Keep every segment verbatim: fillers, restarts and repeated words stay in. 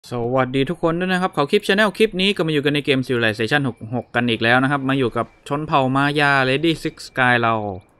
สวัสดีทุกคนด้วยนะครับเขาคลิป Channel คลิปนี้ก็มาอยู่กันในเกม Civilization หก หกกันอีกแล้วนะครับมาอยู่กับชนเผ่ามายา Lady Six Sky เรา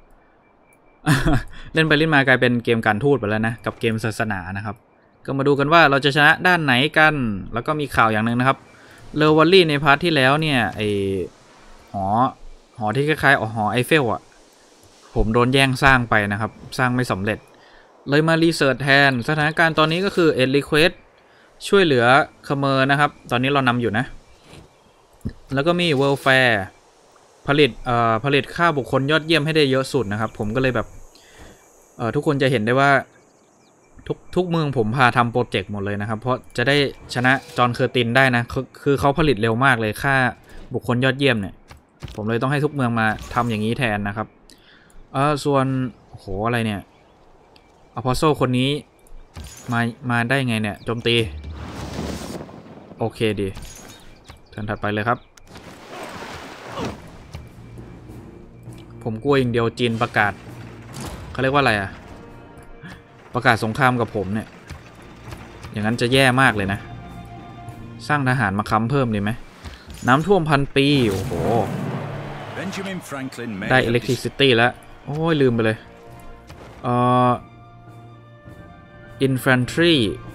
เล่นไปเล่นมากลายเป็นเกมการทูตไปแล้วนะกับเกมศาสนานะครับก็มาดูกันว่าเราจะชนะด้านไหนกันแล้วก็มีข่าวอย่างหนึ่งนะครับเลอวัลลี่ในพาร์ทที่แล้วเนี่ยไอหอหอที่คล้ายๆหอไอเฟลอะผมโดนแย่งสร้างไปนะครับสร้างไม่สำเร็จเลยมารีเสิร์ชแทนสถานการณ์ตอนนี้ก็คือ Aid Request ช่วยเหลือเขมรนะครับตอนนี้เรานำอยู่นะแล้วก็มี Welfare ผลิตเอ่อผลิตค่าบุคคลยอดเยี่ยมให้ได้เยอะสุดนะครับผมก็เลยแบบเอ่อทุกคนจะเห็นได้ว่าทุกทุกเมืองผมพาทำโปรเจกต์หมดเลยนะครับเพราะจะได้ชนะจอห์นเคอร์ตินได้นะคือคือเขาผลิตเร็วมากเลยค่าบุคคลยอดเยี่ยมเนี่ยผมเลยต้องให้ทุกเมืองมาทำอย่างนี้แทนนะครับเออส่วนโอ้โหอะไรเนี่ยอพอลโซคนนี้มามาได้ไงเนี่ยโจมตีโอเคดีเทิร์นถัดไปเลยครับผมกลัวอย่างเดียวจีนประกาศเขาเรียกว่าอะไรอะประกาศสงครามกับผมเนี่ยอย่างนั้นจะแย่มากเลยนะสร้างทหารมาค้ำเพิ่มดีไหมน้ำท่วมพันปีโอ้โหได้ Electricity แล้วโอ้ยลืมไปเลยเอ่อ Infantry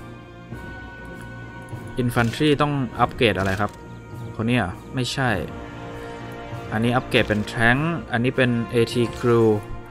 Infantry ต้องอัปเกรดอะไรครับคนนี้อ่ะไม่ใช่อันนี้อัปเกรดเป็น Tank อันนี้เป็น เอ ที Crew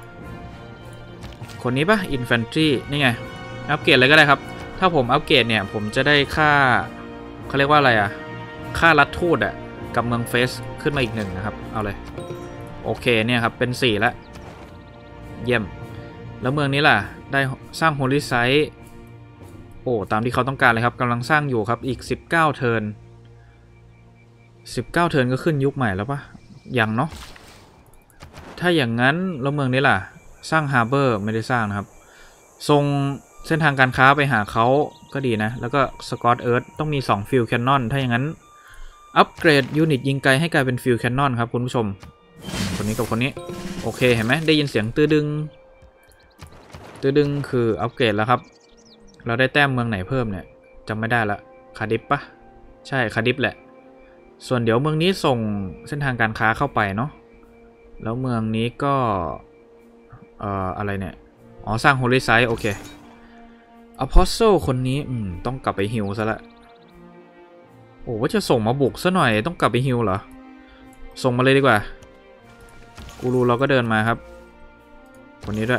คนนี้ปะ Infantry นี่ไงอัปเกรดเลยก็ได้ครับถ้าผมอัปเกรดเนี่ยผมจะได้ค่าเขาเรียกว่าอะไรอ่ะค่ารัฐทูตอ่ะกับเมืองเฟสขึ้นมาอีกหนึ่งนะครับเอาเลยโอเคเนี่ยครับเป็นสี่แล้วเยี่ยมแล้วเมืองนี้ล่ะได้สร้างโฮลิไซต์โอ้ตามที่เขาต้องการเลยครับกำลังสร้างอยู่ครับอีกสิบเก้าเทิร์นสิบเก้าเทิร์นก็ขึ้นยุคใหม่แล้วปะยังเนาะถ้าอย่างนั้นแล้วเมืองนี้ล่ะสร้างฮาร์เบอร์ไม่ได้สร้างนะครับส่งเส้นทางการค้าไปหาเขาก็ดีนะแล้วก็สกอตเอิร์ธต้องมีสองฟิลแคนนอนถ้าอย่างนั้นอัปเกรดยูนิตยิงไกลให้กลายเป็นฟิลแคนนอนครับคุณผู้ชมคนนี้กับคนนี้โอเคเห็นไหมได้ยินเสียงตื้อดึงตื้อดึงคืออัปเกรดแล้วครับเราได้แต้มเมืองไหนเพิ่มเนี่ยจำไม่ได้ละคาดิฟปะใช่คาดิฟแหละส่วนเดี๋ยวเมืองนี้ส่งเส้นทางการค้าเข้าไปเนาะแล้วเมืองนี้ก็เอ่ออะไรเนี่ยอ๋อสร้างโฮลิไซต์โอเคอพอสโซคนนี้อืมต้องกลับไปฮิลซะละโอ้ว่าจะส่งมาบุกซะหน่อยต้องกลับไปฮิลเหรอส่งมาเลยดีกว่ากูรูเราก็เดินมาครับคนนี้ด้วย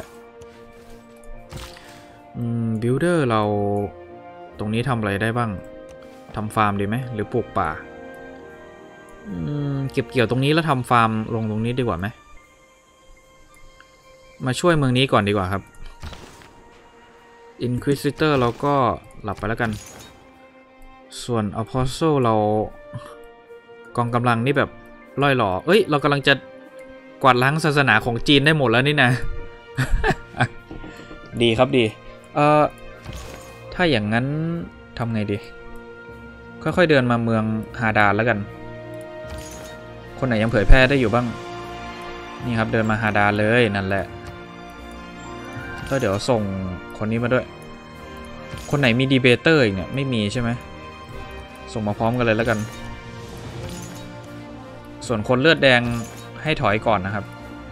อืมบิลเดอร์เราตรงนี้ทำอะไรได้บ้างทำฟาร์มดีไหมหรือปลูกป่าอืมเก็บเกี่ยวตรงนี้แล้วทำฟาร์มลงตรงนี้ดีกว่าไหมมาช่วยเมืองนี้ก่อนดีกว่าครับ Inquisitor เราก็หลับไปแล้วกันส่วน Apostle เรากองกำลังนี่แบบล่อยหล่อเอ้ยเรากำลังจะกวาดล้างศาสนาของจีนได้หมดแล้วนี่นะ ดีครับดีเอ่อถ้าอย่างนั้นทำไงดีค่อยๆเดินมาเมืองฮาดานแล้วกันคนไหนยังเผยแพร่ได้อยู่บ้างนี่ครับเดินมาฮาดานเลยนั่นแหละก็เดี๋ยวส่งคนนี้มาด้วยคนไหนมีดีเบเตอร์อีกเนี่ยไม่มีใช่ไหมส่งมาพร้อมกันเลยแล้วกันส่วนคนเลือดแดงให้ถอยก่อนนะครับ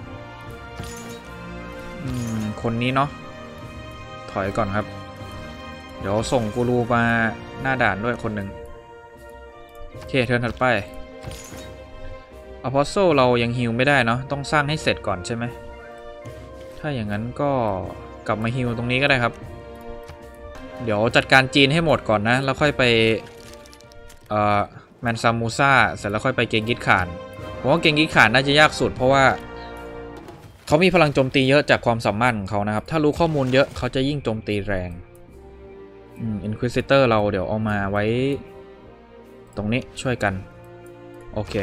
อืมคนนี้เนาะถอยก่อนครับเดี๋ยวส่งกูรูมาหน้าด่านด้วยคนหนึ่งโอเคเทิร์นถัดไปอพอสโซเรายังฮิลไม่ได้เนาะต้องสร้างให้เสร็จก่อนใช่ไหมถ้าอย่างนั้นก็กลับมาฮิลตรงนี้ก็ได้ครับเดี๋ยวจัดการจีนให้หมดก่อนนะแล้วค่อยไปเอ่อแมนซามูซ่าเสร็จแล้วค่อยไปเกงกิสข่านผมว่าเกงกิสข่านน่าจะยากสุดเพราะว่าเขามีพลังโจมตีเยอะจากความสามารถของเขานะครับถ้ารู้ข้อมูลเยอะเขาจะยิ่งโจมตีแรงอืม Inquisitor เราเดี๋ยวเอามาไว้ตรงนี้ช่วยกันโอเค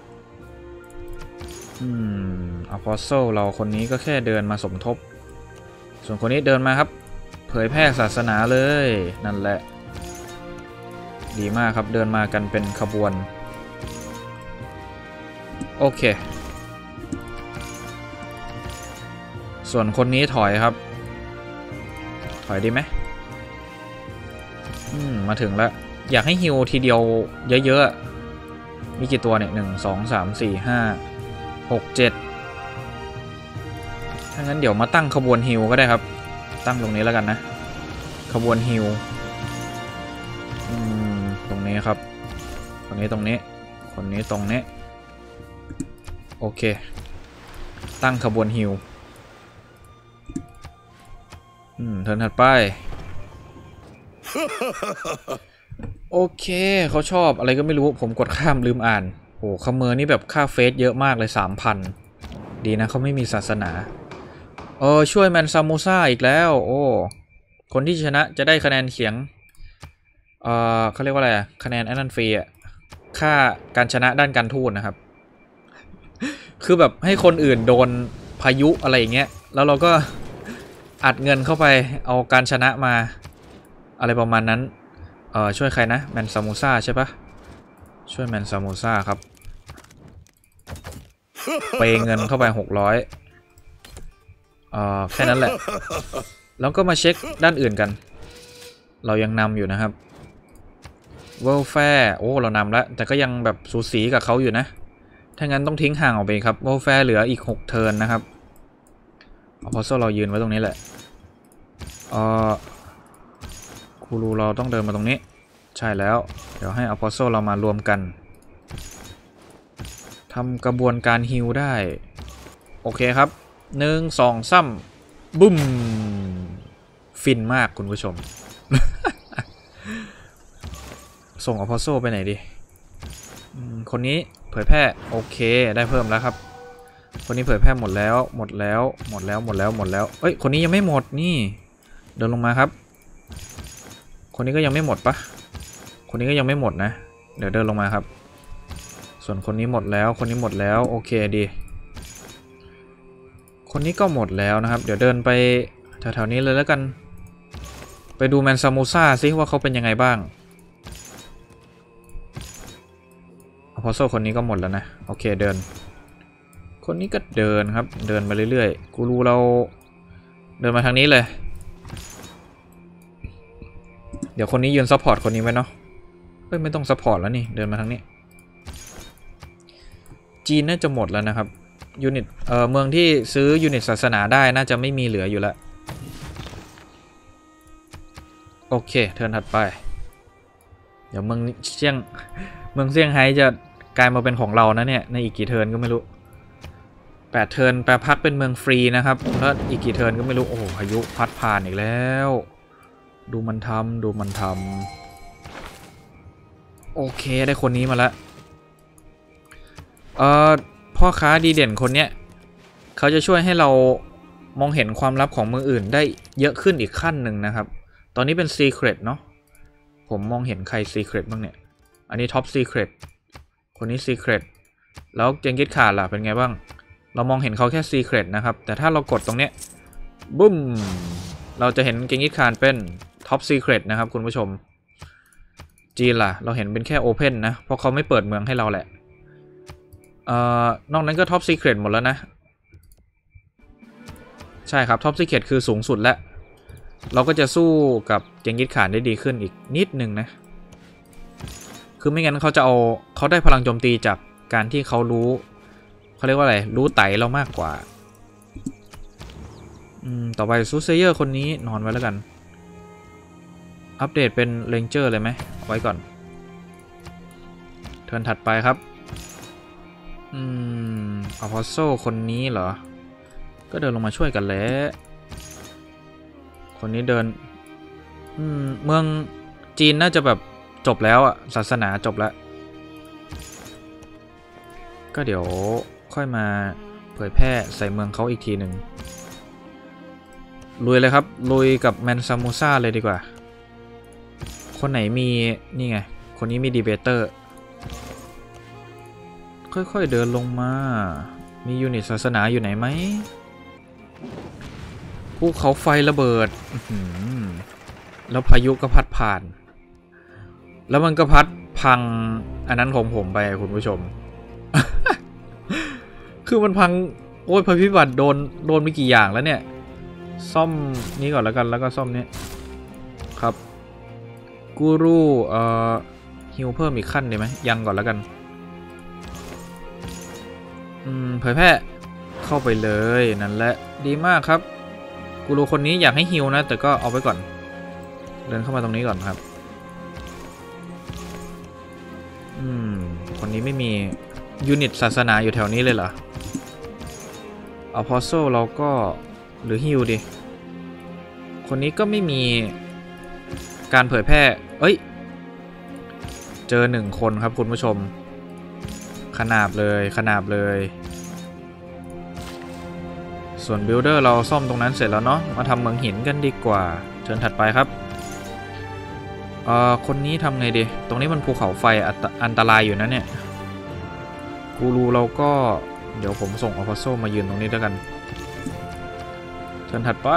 อืม Apostle เราคนนี้ก็แค่เดินมาสมทบส่วนคนนี้เดินมาครับเผยแพร่ศาสนาเลยนั่นแหละดีมากครับเดินมากันเป็นขบวนโอเคส่วนคนนี้ถอยครับถอยดีไหมอืมมาถึงแล้วอยากให้ฮิวทีเดียวเยอะๆมีกี่ตัวเนี่ยหนึ่งสองสามสี่ห้าหกเจ็ดถ้างั้นเดี๋ยวมาตั้งขบวนฮิวก็ได้ครับตั้งตรงนี้แล้วกันนะขบวนฮิวอืมตรงนี้ครับตรงนี้ตรงนี้คนนี้ตรงนี้โอเคตั้งขบวนฮิวอืมเทิร์นถัดไปโอเคเขาชอบอะไรก็ไม่รู้ผมกดข้ามลืมอ่านโอ้คาเมอร์นี่แบบค่าเฟสเยอะมากเลย สามพัน ดีนะเขาไม่มีศาสนาเออช่วยแมนซามูซ่าอีกแล้วโอ้คนที่ชนะจะได้คะแนนเสียงเออเขาเรียกว่าอะไรอะคะแนนแอนนันฟรีอะค่าการชนะด้านการทูตนะครับคือแบบให้คนอื่นโดนพายุอะไรอย่างเงี้ยแล้วเราก็อัดเงินเข้าไปเอาการชนะมาอะไรประมาณนั้นเออช่วยใครนะแมนซามูซ่าใช่ปะช่วยแมนซามูซ่าครับเปย์เงินเข้าไปหกร้อยเออแค่นั้นแหละแล้วก็มาเช็คด้านอื่นกันเรายังนำอยู่นะครับเวลแฟร์โอ้เรานำแล้วแต่ก็ยังแบบสูสีกับเขาอยู่นะถ้างั้นต้องทิ้งห่างออกไปครับเวลแฟร์เหลืออีกหกเทิร์นนะครับอพอสโซเรายืนไว้ตรงนี้แหละเออคูรูเราต้องเดินมาตรงนี้ใช่แล้วเดี๋ยวให้อพอสโซเรามารวมกันทำกระบวนการฮิลได้โอเคครับหนึ่งสองซ้ำบุ้มฟินมากคุณผู้ชม ส่งอพอสโซไปไหนดีคนนี้เผยแพร่โอเคได้เพิ่มแล้วครับคนนี้เผยแพร่หมดแล้วหมดแล้วหมดแล้วหมดแล้วหมดแล้วเอ้ยคนนี้ยังไม่หมดนี่เดินลงมาครับคนนี้ก็ยังไม่หมดปะคนนี้ก็ยังไม่หมดนะเดี๋ยวเดินลงมาครับส่วนคนนี้หมดแล้วคนนี้หมดแล้วโอเคดีคนนี้ก็หมดแล้วนะครับเดี๋ยวเดินไปแถวๆนี้เลยแล้วกันไปดูแมนซามูซ่าซิว่าเขาเป็นยังไงบ้างอพอสโซคนนี้ก็หมดแล้วนะโอเคเดินคนนี้ก็เดินครับเดินมาเรื่อยๆกูรูเราเดินมาทางนี้เลยเดี๋ยวคนนี้ยืนซัพพอร์ตคนนี้ไว้เนาะเอ้ยไม่ต้องซัพพอร์ตแล้วนี่เดินมาทางนี้จีนน่าจะหมดแล้วนะครับยูนิตเอ่อเมืองที่ซื้อยูนิตศาสนาได้น่าจะไม่มีเหลืออยู่แล้วโอเคเทิร์นถัดไปเดี๋ยวเมืองเซี่ยงเมืองเซี่ยงไฮ้จะกลายมาเป็นของเรานะเนี่ยในอีกกี่เทิร์นก็ไม่รู้แปดเทิร์นแปรพักเป็นเมืองฟรีนะครับแล้วอีกกี่เทิร์นก็ไม่รู้โอ้โหพายุพัดผ่านอีกแล้วดูมันทำดูมันทำโอเคได้คนนี้มาแล้วเอ่อพ่อค้าดีเด่นคนเนี้ยเขาจะช่วยให้เรามองเห็นความลับของเมืองอื่นได้เยอะขึ้นอีกขั้นหนึ่งนะครับตอนนี้เป็น Secret เนาะผมมองเห็นใคร Secret บ้างเนี่ยอันนี้ Top Secret คนนี้ Secret แล้วเจงกิสข่านล่ะเป็นไงบ้างเรามองเห็นเขาแค่ Secret นะครับแต่ถ้าเรากดตรงเนี้ยบุ้มเราจะเห็นเจงกิสข่านเป็น Top Secret นะครับคุณผู้ชมจีนล่ะเราเห็นเป็นแค่ Open นะเพราะเขาไม่เปิดเมืองให้เราแหละเอ่อนอกนั้นก็ Top Secret หมดแล้วนะใช่ครับ Top Secret คือสูงสุดแล้วเราก็จะสู้กับเจงกิสข่านได้ดีขึ้นอีกนิดนึงนะคือไม่งั้นเขาจะเอาเขาได้พลังโจมตีจากการที่เขารู้เขาเรียกว่าอะไรรู้ไตเรามากกว่าอืมต่อไปซูเซเยอร์คนนี้นอนไว้แล้วกันอัปเดตเป็นเรนเจอร์เลยไหมไว้ก่อนเทิร์นถัดไปครับอืมอพอสโซคนนี้เหรอก็เดินลงมาช่วยกันแล้วคนนี้เดินอืมเมืองจีนน่าจะแบบจบแล้วอะศาสนาจบแล้วก็เดี๋ยวค่อยมาเผยแพร่ใส่เมืองเขาอีกทีหนึ่งลุยเลยครับลุยกับแมนซามูซ่าเลยดีกว่าคนไหนมีนี่ไงคนนี้มีดีเบเตอร์ค่อยๆเดินลงมามียูนิตศาสนาอยู่ไหนไหมภูเขาไฟระเบิดแล้วพายุก็พัดผ่านแล้วมันก็พัดพังอันนั้นของผมไปคุณผู้ชม คือมันพังโอ้ยภัยพิบัติโดนโดนไปกี่อย่างแล้วเนี่ยซ่อมนี้ก่อนแล้วกันแล้วก็ซ่อมนี้ครับกูรูเอ่อฮิวเพิ่มอีกขั้นได้ไหมยังก่อนแล้วกันอืมเผยแพร่เข้าไปเลยนั่นแหละดีมากครับกูรูคนนี้อยากให้ฮิวนะแต่ก็เอาไปก่อนเดินเข้ามาตรงนี้ก่อนครับอืมคนนี้ไม่มียูนิตศาสนาอยู่แถวนี้เลยเหรออัลพอโซเราก็หรือฮิวดิคนนี้ก็ไม่มีการเผยแพร่เอ้ยเจอหนึ่งคนครับคุณผู้ชมขนาบเลยขนาบเลยส่วนบิลเดอร์เราซ่อมตรงนั้นเสร็จแล้วเนาะมาทำเมืองหินกันดีกว่าเชิญถัดไปครับเอ่อคนนี้ทำไงดีตรงนี้มันภูเขาไฟอันตรายอยู่นะเนี่ยกูรูเราก็เดี๋ยวผมส่งอัลพาโซมายืนตรงนี้ด้วยกันเชิญถัดไป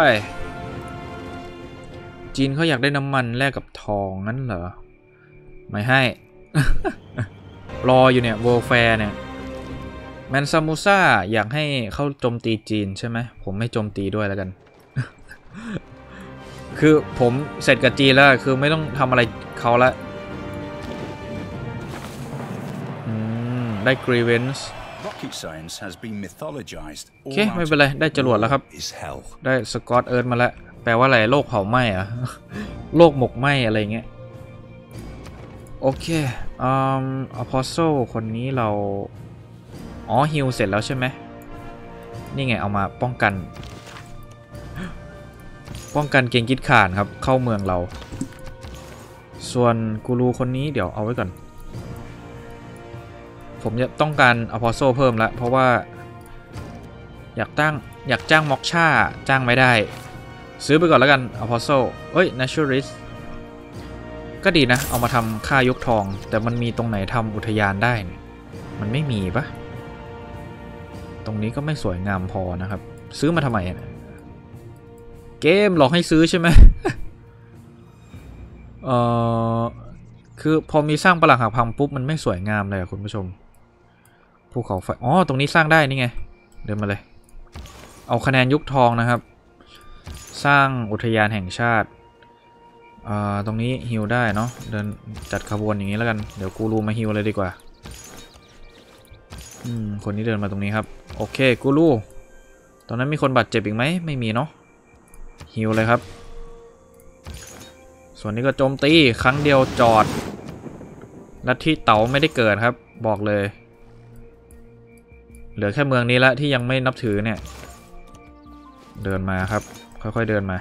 จีนเขาอยากได้น้ำมันแลกกับทองงั้นเหรอไม่ให้ รออยู่เนี่ยเวิลด์แฟร์เนี่ยแมนซามูซ่าอยากให้เขาโจมตีจีนใช่ไหมผมไม่โจมตีด้วยแล้วกัน คือผมเสร็จกับจีนแล้วคือไม่ต้องทำอะไรเขาละอืมได้ grievance โอเคไม่เป็นไรได้จรวดแล้วครับได้สกอตเอิร์ธมาแล้วแปลว่าอะไรโลกเผาไหม้อะ โลกหมกไหม้อะไรเงี้ยโอเคอืมอพอโซคนนี้เราอ๋อฮิลเสร็จแล้วใช่ไหมนี่ไงเอามาป้องกันป้องกันเกงกิดข่านครับเข้าเมืองเราส่วนกูรูคนนี้เดี๋ยวเอาไว้ก่อนผมจะต้องการอพอโซเพิ่มละเพราะว่าอยากตั้งอยากจ้างม็อกชาจ้างไม่ได้ซื้อไปก่อนแล้วกันอพอโซเอ้ย naturalist ก็ดีนะเอามาทำค่ายกทองแต่มันมีตรงไหนทำอุทยานได้เนี่ยมันไม่มีปะตรงนี้ก็ไม่สวยงามพอนะครับซื้อมาทำไมนะเกมหลอกให้ซื้อใช่ไหม เอ่อคือพอมีสร้างปรักหักพังปุ๊บมันไม่สวยงามเลยคุณผู้ชมภูเขาไฟอ๋อตรงนี้สร้างได้นี่ไงเดินมาเลยเอาคะแนนยุคทองนะครับสร้างอุทยานแห่งชาติอ่าตรงนี้ฮิลได้เนาะเดินจัดขบวนอย่างนี้แล้วกันเดี๋ยวกูรูมาฮิลเลยดีกว่าอืมคนนี้เดินมาตรงนี้ครับโอเคกูรูตอนนั้นมีคนบาดเจ็บอีกไหมไม่มีเนาะฮิลเลยครับส่วนนี้ก็โจมตีครั้งเดียวจอดลัทธิเต๋าไม่ได้เกิดครับบอกเลยเหลือแค่เมืองนี้ละที่ยังไม่นับถือเนี่ยเดินมาครับค่อยๆเดินมา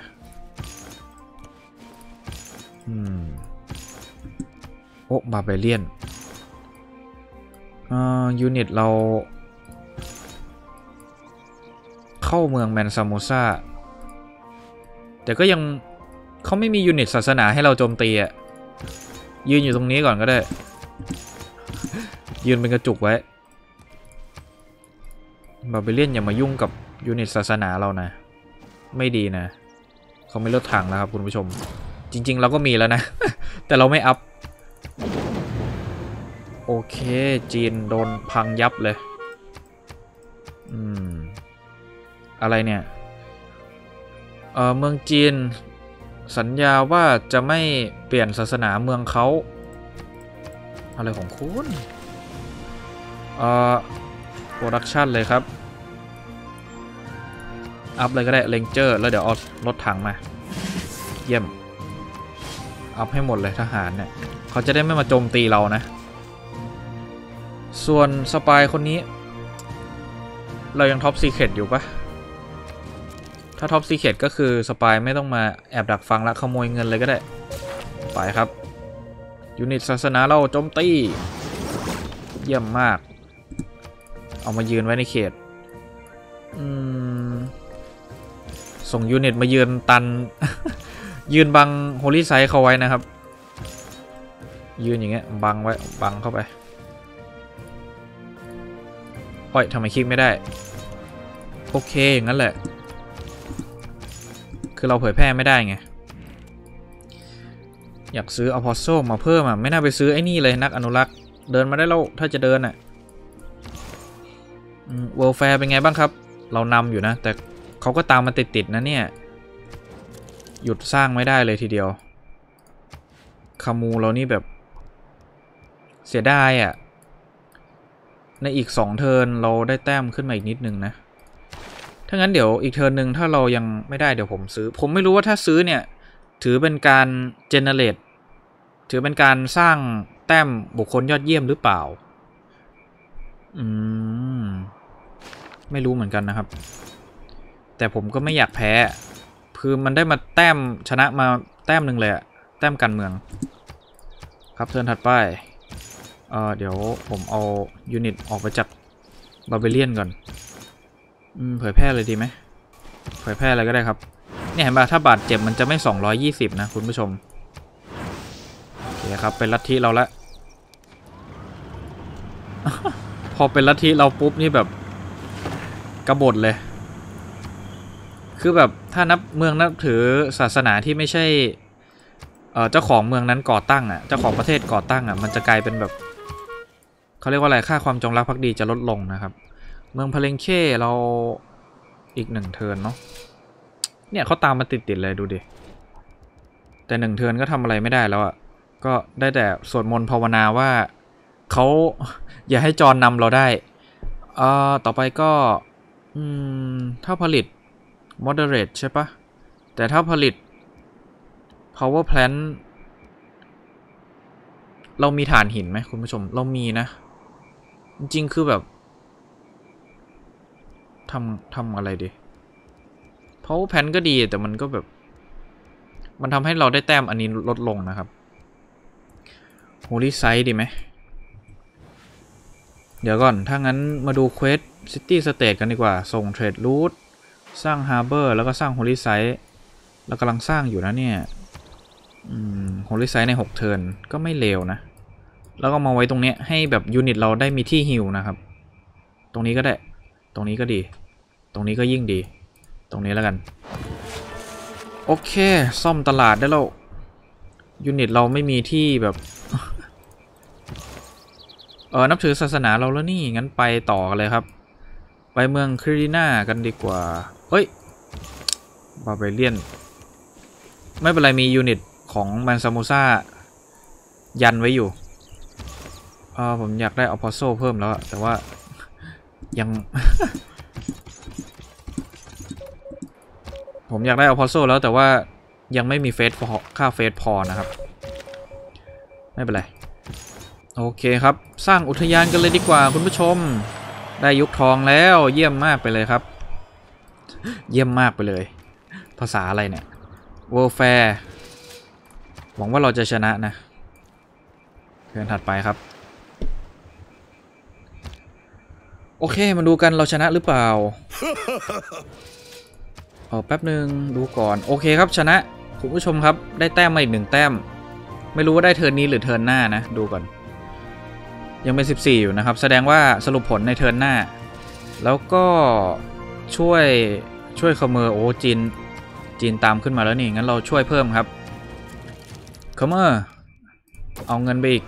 อืมโอ้บาร์เบเลียนอ่ายูนิตเราเข้าเมืองแมนซามูซ่าแต่ก็ยังเขาไม่มียูนิตศาสนาให้เราโจมตีอ่ะยืนอยู่ตรงนี้ก่อนก็ได้ยืนเป็นกระจุกไว้บาร์เบเลียนอย่ามายุ่งกับยูนิตศาสนาเรานะไม่ดีนะเขาไม่ลดถังแล้วครับคุณผู้ชมจริงๆเราก็มีแล้วนะ แต่เราไม่อัพโอเคจีนโดนพังยับเลยอืมอะไรเนี่ยเออเมืองจีนสัญญาว่าจะไม่เปลี่ยนศาสนาเมืองเขาอะไรของคุณเอ่อโปรดักชันเลยครับอัพเลยก็ได้เลนเจอร์แล้วเดี๋ยวเอารถถังมาเยี่ยมอัพให้หมดเลยทหารเนี่ยเขาจะได้ไม่มาโจมตีเรานะส่วนสปายคนนี้เรายังท็อปซีเคร็ตอยู่ปะถ้าท็อปซีเคร็ตก็คือสปายไม่ต้องมาแอบดักฟังและขโมยเงินเลยก็ได้ไปครับยูนิตศาสนาเราโจมตีเยี่ยมมากเอามายืนไว้ในเขตอืมส่งยูนิตมายืนตัน ยืนบังโฮลี่ไซต์เขาไว้นะครับยืนอย่างเงี้ยบังไว้บังเข้าไปโอ้ยทำไมคลิกไม่ได้โอเคอย่างนั้นแหละคือเราเผยแพร่ไม่ได้ไงอยากซื้ออพอสโซมาเพิ่มอ่ะไม่น่าไปซื้อไอ้นี่เลยนักอนุรักษ์เดินมาได้แล้วถ้าจะเดินอ่ะเวิลด์แฟร์เป็นไงบ้างครับเรานำอยู่นะแต่เขาก็ตามมาติดๆนะเนี่ยหยุดสร้างไม่ได้เลยทีเดียวคามูเรานี่แบบเสียดายอ่ะในอีกสองเทิร์นเราได้แต้มขึ้นมาอีกนิดนึงนะถ้างั้นเดี๋ยวอีกเทิร์นหนึ่งถ้าเรายังไม่ได้เดี๋ยวผมซื้อผมไม่รู้ว่าถ้าซื้อเนี่ยถือเป็นการเจเนเรตถือเป็นการสร้างแต้มบุคคลยอดเยี่ยมหรือเปล่าอืมไม่รู้เหมือนกันนะครับแต่ผมก็ไม่อยากแพ้คือมันได้มาแต้มชนะมาแต้มหนึ่งเลยอะแต้มการเมืองครับเทิร์นถัดไปเอ่อเดี๋ยวผมเอายูนิตออกไปจากบาร์เบเลียนก่อนอืมเผยแพร่เลยดีไหมเผยแพร่อะไรก็ได้ครับเนี่ยเห็นป่ะถ้าบาดเจ็บมันจะไม่สองร้อยยี่สิบนะคุณผู้ชมโอเคครับเป็นลัทธิเราละ พอเป็นลัทธิเราปุ๊บนี่แบบกบฏเลยคือแบบถ้านับเมืองนับถือศาสนาที่ไม่ใช่เอ่อเจ้าของเมืองนั้นก่อตั้งอ่ะเจ้าของประเทศก่อตั้งอ่ะมันจะกลายเป็นแบบเขาเรียกว่าอะไรค่าความจงรักภักดีจะลดลงนะครับเมืองพาเลงเช่เราอีกหนึ่งเทิร์นเนาะเนี่ยเขาตามมาติดๆเลยดูดิแต่หนึ่งเทิร์นก็ทำอะไรไม่ได้แล้วอ่ะก็ได้แต่สวดมนต์ภาวนาว่าเขาอย่าให้จรนำเราได้เอ่อต่อไปก็อืมถ้าผลิต moderate ใช่ปะแต่ถ้าผลิต power plant เรามีถ่านหินไหมคุณผู้ชมเรามีนะจริงๆคือแบบทำทำอะไรดี power plant ก็ดีแต่มันก็แบบมันทำให้เราได้แต้มอันนี้ลดลงนะครับ holy site ดีไหมเดี๋ยวก่อนถ้างั้นมาดูเควส city state กันดีกว่าส่ง trade route สร้าง harbor แล้วก็สร้าง holy site แล้วกำลังสร้างอยู่นะเนี่ยอืม holy site ในหกเทิร์นก็ไม่เลวนะแล้วก็มาไว้ตรงนี้ให้แบบยูนิตเราได้มีที่ฮิลนะครับตรงนี้ก็ได้ตรงนี้ก็ดีตรงนี้ก็ยิ่งดีตรงนี้แล้วกันโอเคซ่อมตลาดได้แล้วยูนิตเราไม่มีที่แบบเออนับถือศาสนาเราแล้วนี่งั้นไปต่อกันเลยครับไปเมืองครีน่ากันดีกว่าเฮ้ยบาร์เบเลียนไม่เป็นไรมียูนิตของแมนซามูซ่ายันไว้อยู่เออผมอยากได้ออพอโซเพิ่มแล้วแต่ว่ายัง ผมอยากได้ออพอโซแล้วแต่ว่ายังไม่มีเฟสพอค่าเฟสพอนะครับไม่เป็นไรโอเคครับสร้างอุทยานกันเลยดีกว่าคุณผู้ชมได้ยุคทองแล้วเยี่ยมมากไปเลยครับเยี่ยมมากไปเลยภาษาอะไรเนี่ย World Fair หวังว่าเราจะชนะนะเทิร์นถัดไปครับโอเคมาดูกันเราชนะหรือเปล่าเออแป๊บหนึ่งดูก่อนโอเคครับชนะคุณผู้ชมครับได้แต้มมาอีกหนึ่งแต้มไม่รู้ว่าได้เทิร์นนี้หรือเทิร์นหน้านะดูก่อนยังเป็นสิบสี่อยู่นะครับแสดงว่าสรุปผลในเทิร์นหน้าแล้วก็ช่วยช่วยคอมเมอร์โอ้จีนจีนตามขึ้นมาแล้วนี่งั้นเราช่วยเพิ่มครับคอมเมอร์เอาเงินไปอีก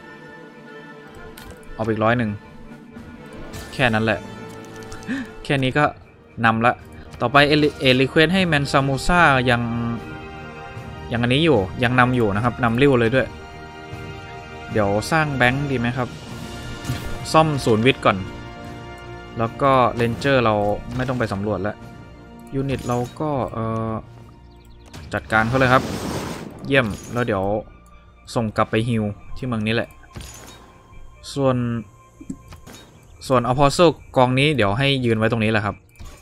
เอาไปอีกร้อยหนึ่งแค่นั้นแหละแค่นี้ก็นำละต่อไปเอเอลิเควสให้แมนซามูซ่ายังยังอันนี้อยู่ยังนำอยู่นะครับนำริ้วเลยด้วยเดี๋ยวสร้างแบงค์ดีไหมครับซ่อมศูนย์วิทย์ก่อนแล้วก็เรนเจอร์เราไม่ต้องไปสำรวจแล้วยูนิตเราก็เอ่อจัดการเขาเลยครับเยี่ยมแล้วเดี๋ยวส่งกลับไปฮิลที่เมืองนี้แหละส่วนส่วนอพอสโซกองนี้เดี๋ยวให้ยืนไว้ตรงนี้แหละครับ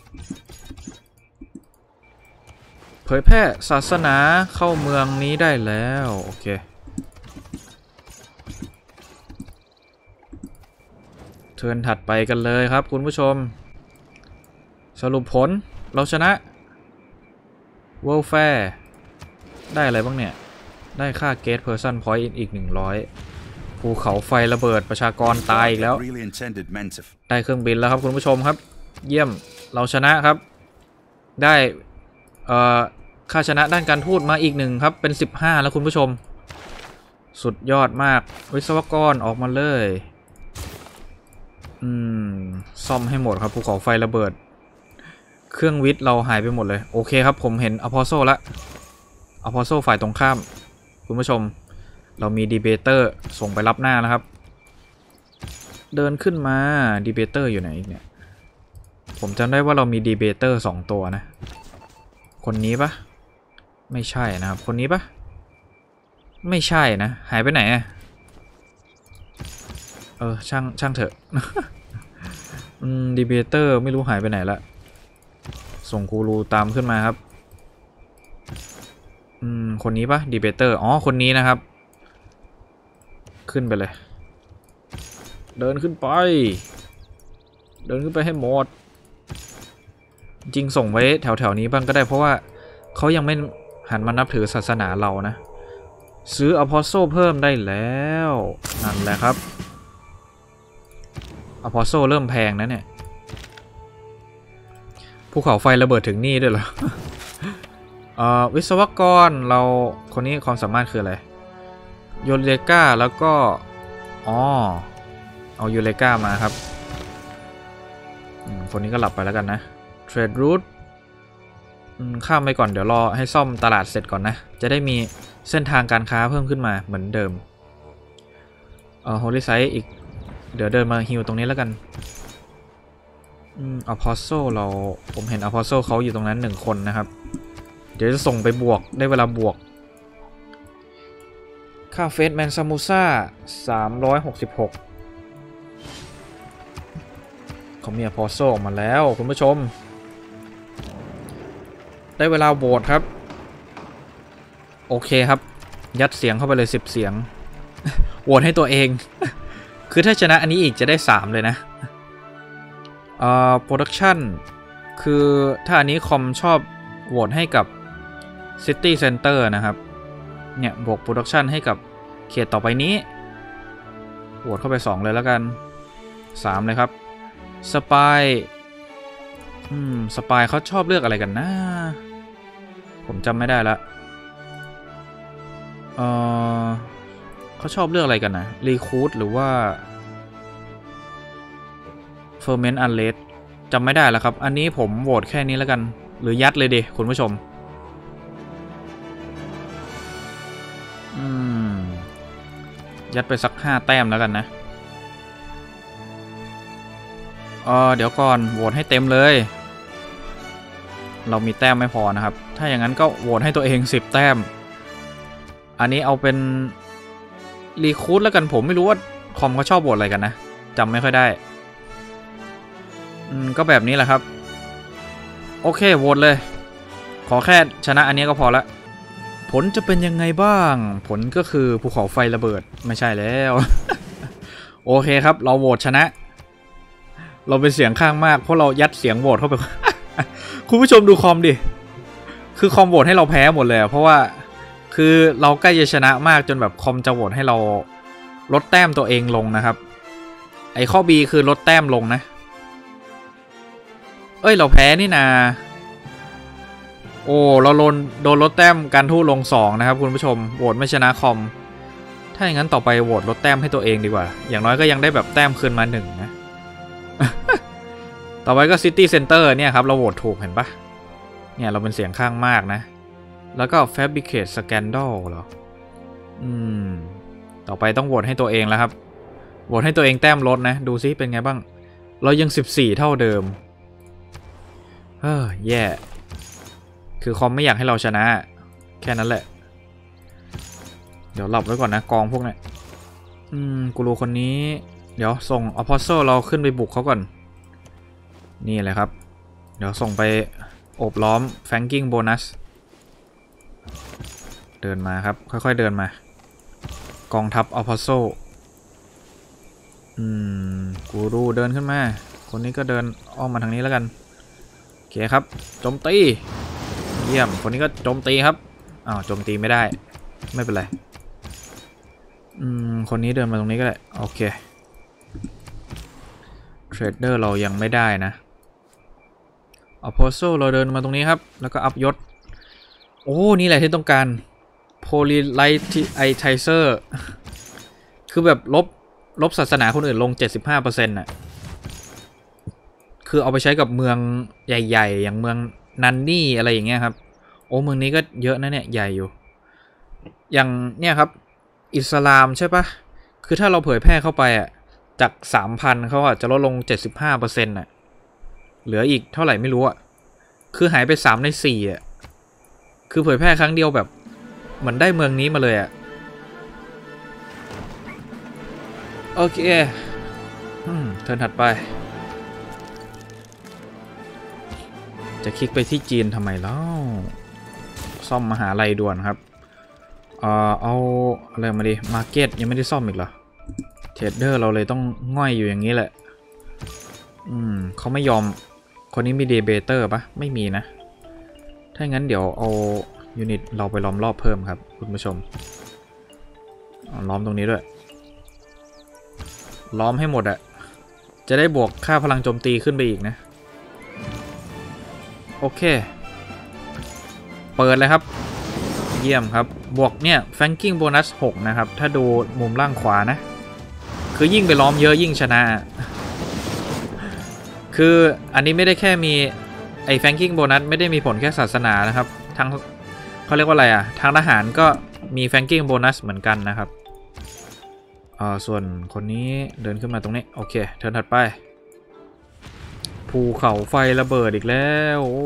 เผยแพร่ศาสนาเข้าเมืองนี้ได้แล้วโอเคเทิร์นถัดไปกันเลยครับคุณผู้ชมสรุปผลเราชนะ World Fair ได้อะไรบ้างเนี่ยได้ค่า Gate Person Point อีกหนึ่งร้อยภูเขาไฟระเบิดประชากรตายอีกแล้วได้เครื่องบินแล้วครับคุณผู้ชมครับเยี่ยมเราชนะครับได้เอ่อค่าชนะด้านการทูตมาอีกหนึ่งครับเป็นสิบห้าแล้วคุณผู้ชมสุดยอดมากวิศวกรออกมาเลยอืมซ่อมให้หมดครับภูเขาไฟระเบิดเครื่องวิทย์เราหายไปหมดเลยโอเคครับผมเห็นอพอลโซละอพอลโซฝ่ายตรงข้ามคุณผู้ชมเรามีดีเบเตอร์ส่งไปรับหน้าแล้วครับเดินขึ้นมาดีเบเตอร์อยู่ไหนอีกเนี่ยผมจำได้ว่าเรามีดีเบเตอร์สองตัวนะคนนี้ปะไม่ใช่นะครับคนนี้ปะไม่ใช่นะหายไปไหนอะเออช่างช่างเถอะ อืมดีเบเตอร์ไม่รู้หายไปไหนละส่งกูรูตามขึ้นมาครับอืมคนนี้ปะดีเบเตอร์อ๋อคนนี้นะครับขึ้นไปเลยเดินขึ้นไปเดินขึ้นไปให้หมดจริงส่งไว้แถวแถวนี้บ้างก็ได้เพราะว่าเขายังไม่หันมานับถือศาสนาเรานะซื้ออพอสโซเพิ่มได้แล้วนั่นแหละครับอพอสโซเริ่มแพงนะเนี่ยภูเขาไฟระเบิดถึงนี่ด้วยเหรอ เอ่อวิศวกรเราคนนี้ความสามารถคืออะไรโยเลกาแล้วก็อ๋อเอาโยเลกามาครับคนนี้ก็หลับไปแล้วกันนะเทรดรูทข้ามไปก่อนเดี๋ยวรอให้ซ่อมตลาดเสร็จก่อนนะจะได้มีเส้นทางการค้าเพิ่มขึ้นมาเหมือนเดิมเอ่อโฮลิไซต์อีกเดี๋ยวเดินมาฮิวตรงนี้แล้วกันอืมอพอสโซเราผมเห็นอพอสโซเขาอยู่ตรงนั้นหนึ่งคนนะครับเดี๋ยวจะส่งไปบวกได้เวลาบวกค่าเฟสแมนซามูซ่าสามร้อยหกสิบหกเขามีอพอสโซออกมาแล้วคุณผู้ชมได้เวลาโหวตครับโอเคครับยัดเสียงเข้าไปเลยสิบเสียงโหวตให้ตัวเองคือถ้าชนะอันนี้อีกจะได้สามเลยนะเอ่อโปรดักชั่นคือถ้าอันนี้คอมชอบโหวตให้กับ City Center นะครับเนี่ยบวกโปรดักชันให้กับเขตต่อไปนี้โหวตเข้าไปสองเลยแล้วกันสามเลยครับสปายอืมสปายเขาชอบเลือกอะไรกันนะผมจำไม่ได้ละเออเขาชอบเลือกอะไรกันนะรีคูดหรือว่าเฟอร์เมนต์อันเลสจำไม่ได้แล้วครับอันนี้ผมโหวตแค่นี้แล้วกันหรือยัดเลยดิคุณผู้ชมอืมยัดไปสักห้าแต้มแล้วกันนะเออเดี๋ยวก่อนโหวตให้เต็มเลยเรามีแต้มไม่พอนะครับถ้าอย่างนั้นก็โหวตให้ตัวเองสิบแต้มอันนี้เอาเป็นรีคูดแล้วกันผมไม่รู้ว่าคอมเขาชอบโหวตอะไรกันนะจำไม่ค่อยได้อืมก็แบบนี้แหละครับโอเคโหวตเลยขอแค่ชนะอันนี้ก็พอละผลจะเป็นยังไงบ้างผลก็คือภูเขาไฟระเบิดไม่ใช่แล้ว โอเคครับเราโหวตชนะเราเป็นเสียงข้างมากเพราะเรายัดเสียงโหวตเข้าไป คุณผู้ชมดูคอมดิคือคอมโหวตให้เราแพ้หมดเลยเพราะว่าคือเราใกล้จะชนะมากจนแบบคอมจะโหวตให้เราลดแต้มตัวเองลงนะครับไอ้ข้อ B คือลดแต้มลงนะเอ้ยเราแพ้นี่นาโอ้เราโดนโดนลดแต้มการทู่ลงสองนะครับคุณผู้ชมโหวตไม่ชนะคอมถ้าอย่างนั้นต่อไปโหวตลดแต้มให้ตัวเองดีกว่าอย่างน้อยก็ยังได้แบบแต้มคืนมาหนึ่งนะ ต่อไปก็ City Center เนี่ยครับเราโหวตถูกเห็นปะเนี่ยเราเป็นเสียงข้างมากนะแล้วก็ Fabricate Scandal เหรออืมต่อไปต้องโหวตให้ตัวเองแล้วครับโหวตให้ตัวเองแต้มลดนะดูซิเป็นไงบ้างเรายังสิบสี่เท่าเดิมเฮ้อแย่คือคอมไม่อยากให้เราชนะแค่นั้นแหละเดี๋ยวหลับไว้ก่อนนะกองพวกนี้อืมกูรูคนนี้เดี๋ยวส่งอพอสโซเราขึ้นไปบุกเขาก่อนนี่เลยครับเดี๋ยวส่งไปโอบล้อมแฟงกิ้งโบนัสเดินมาครับค่อยๆเดินมากองทัพอพอสโซอืมกูรูเดินขึ้นมาคนนี้ก็เดินอ้อมมาทางนี้แล้วกันโอเคครับโจมตีเยี่ยมคนนี้ก็โจมตีครับอ้าวโจมตีไม่ได้ไม่เป็นไรอืมคนนี้เดินมาตรงนี้ก็ได้โอเคเทรดเดอร์เรายังไม่ได้นะอพอสโซเราเดินมาตรงนี้ครับแล้วก็อัพยศโอ้นี่แหละที่ต้องการโพลีไลท์ไอไทเซอร์คือแบบลบลบศาสนาคนอื่นลง เจ็ดสิบห้าเปอร์เซ็นต์ น่ะคือเอาไปใช้กับเมืองใหญ่ๆอย่างเมืองนันนี่อะไรอย่างเงี้ยครับโอ้เมืองนี้ก็เยอะนะเนี่ยใหญ่อยู่อย่างเนี่ยครับอิสลามใช่ปะคือถ้าเราเผยแพร่เข้าไปอ่ะจาก สามพัน เขาอ่ะจะลดลง เจ็ดสิบห้าเปอร์เซ็นต์ น่ะเหลืออีกเท่าไหร่ไม่รู้อ่ะคือหายไปสามในสี่อ่ะคือเผยแพร่ครั้งเดียวแบบเหมือนได้เมืองนี้มาเลยอ่ะโอเคอืมเทิร์นถัดไปจะคลิกไปที่จีนทำไมเล่าซ่อมมหาลัยด่วนครับเอ่อเอาอะไรมาดิมาร์เก็ตยังไม่ได้ซ่อมอีกเหรอเทรดเดอร์เราเลยต้องง่อยอยู่อย่างนี้แหละอืมเขาไม่ยอมคนนี้มีเดเบเตอร์ปะไม่มีนะถ้างั้นเดี๋ยวเอายูนิตเราไปล้อมรอบเพิ่มครับคุณผู้ชมล้อมตรงนี้ด้วยล้อมให้หมดอะจะได้บวกค่าพลังโจมตีขึ้นไปอีกนะโอเคเปิดเลยครับเยี่ยมครับบวกเนี่ยแฟงกิ้งโบนัสหกนะครับถ้าดูมุมล่างขวานะคือยิ่งไปล้อมเยอะยิ่งชนะคืออันนี้ไม่ได้แค่มีไอ้แฟงกิ้งโบนัสไม่ได้มีผลแค่ศาสนานะครับทั้งเขาเรียกว่าอะไรอ่ะทางทหารก็มีแฟงกิ้งโบนัสเหมือนกันนะครับอ่าส่วนคนนี้เดินขึ้นมาตรงนี้โอเคเทิร์นถัดไปภูเขาไฟระเบิดอีกแล้วโอ้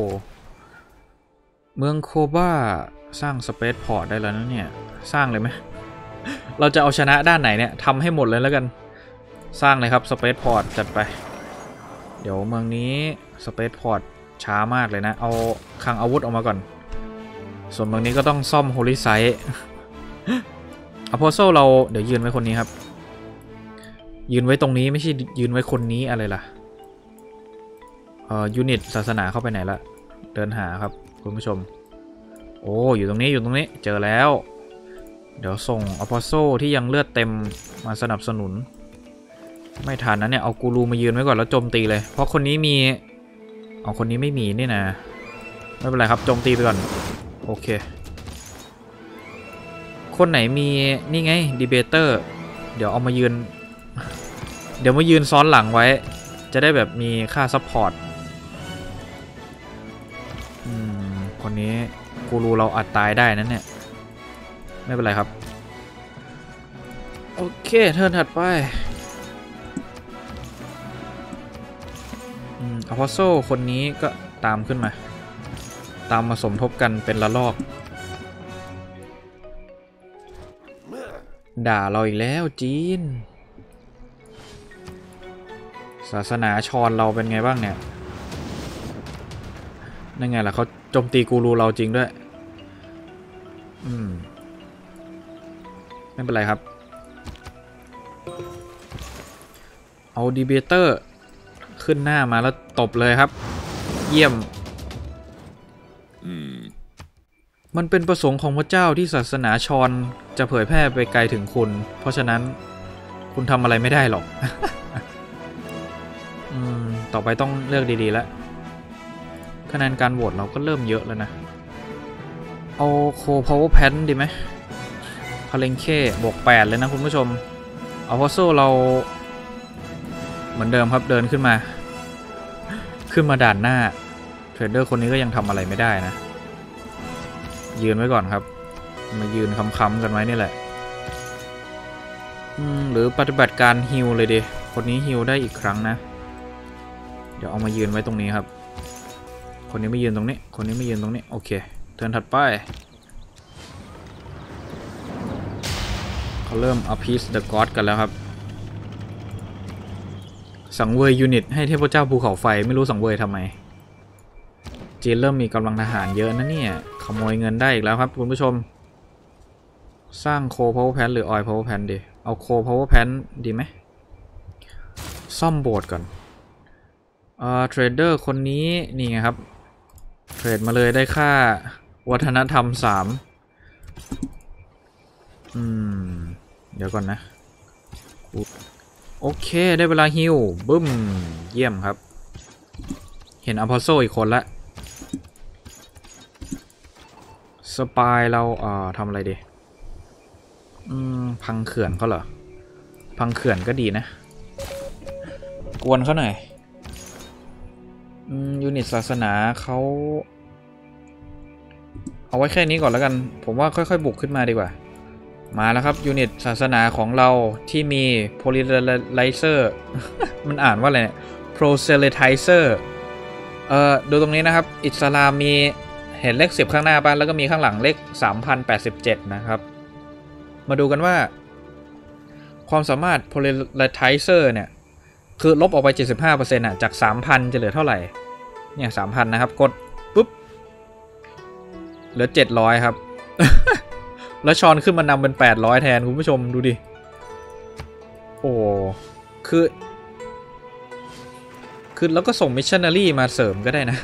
เมืองโคบ้าสร้างสเปซพอร์ตได้แล้วนะเนี่ยสร้างเลยไหมเราจะเอาชนะด้านไหนเนี่ยทำให้หมดเลยแล้วกันสร้างเลยครับสเปซพอร์ตจัดไปเดี๋ยวเมืองนี้สเปซพอร์ตช้ามากเลยนะเอาคลังอาวุธออกมาก่อนส่วนเมืองนี้ก็ต้องซ่อมโฮลิไซต์อโพโซเราเดี๋ยวยืนไว้คนนี้ครับยืนไว้ตรงนี้ไม่ใช่ยืนไว้คนนี้อะไรล่ะเอ่อยูนิตศาสนาเข้าไปไหนละเดินหาครับคุณผู้ชมโอ้อยู่ตรงนี้อยู่ตรงนี้เจอแล้วเดี๋ยวส่งอโพโซที่ยังเลือดเต็มมาสนับสนุนไม่ทันนะเนี่ยเอากูรูมายืนไว้ก่อนแล้วโจมตีเลยเพราะคนนี้มีเอาคนนี้ไม่มีนี่นะไม่เป็นไรครับโจมตีไปก่อนโอเคคนไหนมีนี่ไงดีเบเตอร์เดี๋ยวเอามายืนเดี๋ยวมายืนซ้อนหลังไว้จะได้แบบมีค่าซัพพอร์ตอืมคนนี้กูรูเราอัดตายได้นั่นเนี่ยไม่เป็นไรครับโอเคเทิร์นถัดไปอืมอโพโซคนนี้ก็ตามขึ้นมาตามมาสมทบกันเป็นละลอกด่าเราอีกแล้วจีนศาสนาชอนเราเป็นไงบ้างเนี่ยนั่นไงล่ะเขาโจมตีกูรูเราจริงด้วยอืมไม่เป็นไรครับเอาดีเบเตอร์ขึ้นหน้ามาแล้วตบเลยครับเยี่ยมมันเป็นประสงค์ของพระเจ้าที่ศาสนาชอนจะเผยแพร่ไปไกลถึงคุณเพราะฉะนั้นคุณทำอะไรไม่ได้หรอก อืมต่อไปต้องเลือกดีๆแล้วคะแนนการโหวตเราก็เริ่มเยอะแล้วนะเอาโคพาวเวอร์แพนดีไหมพาเลงเคบวกแปดเลยนะคุณผู้ชมเอาพอโซเราเหมือนเดิมครับเดินขึ้นมาขึ้นมาด่านหน้าเทรดเดอร์คนนี้ก็ยังทำอะไรไม่ได้นะยืนไว้ก่อนครับมายืนค้ำๆกันไว้นี่แหละอืมหรือปฏิบัติการฮิลเลยดิคนนี้ฮิลได้อีกครั้งนะเดี๋ยวเอามายืนไว้ตรงนี้ครับคนนี้ไม่ยืนตรงนี้คนนี้ไม่ยืนตรงนี้โอเคเทิร์นถัดไปเขาเริ่มเอาพีซเดอะก็อดกันแล้วครับสังเวยยูนิตให้เทพเจ้าภูเขาไฟไม่รู้สังเวยทำไมจีนเริ่มมีกำลังทหารเยอะนะเนี่ยขโมยเงินได้อีกแล้วครับคุณผู้ชมสร้างโคพาวเวอร์แพนหรือออยล์พาวเวอร์แพนดีเอาโคพาวเวอร์แพนดีไหมซ่อมโบสถ์ก่อนเอ่อเทรดเดอร์คนนี้นี่ไงครับเทรดมาเลยได้ค่าวัฒนธรรมสามอืมเดี๋ยวก่อนนะโอเคได้เวลาฮิลบึ้มเยี่ยมครับเห็นอพอลโซอีกคนละสปายเราเอ่อทำอะไรดีอืมพังเขื่อนเขาเหรอพังเขื่อนก็ดีนะกวนเขาหน่อยอืมยูนิตศาสนาเขาเอาไว้แค่นี้ก่อนแล้วกันผมว่าค่อยๆบุกขึ้นมาดีกว่ามาแล้วครับยูนิตศาสนาของเราที่มี Polarizer มันอ่านว่าอะไรเนี่ย Proselytizer เอ่อดูตรงนี้นะครับอิสลามมีเห็นเลขสิบข้างหน้าป่ะแล้วก็มีข้างหลังเลข สามพันแปดสิบเจ็ด นะครับมาดูกันว่าความสามารถ Polarizer เนี่ยคือลบออกไป เจ็ดสิบห้าเปอร์เซ็นต์ อ่ะจาก สามพัน จะเหลือเท่าไหร่เนี่ย สามพัน นะครับกดปุ๊บเหลือเจ็ดร้อยครับ แล้วชอนขึ้นมานำเป็นแปดร้อยแทนคุณผู้ชมดูดิโอ้คือคือแล้วก็ส่งมิชชันนารีมาเสริมก็ได้นะ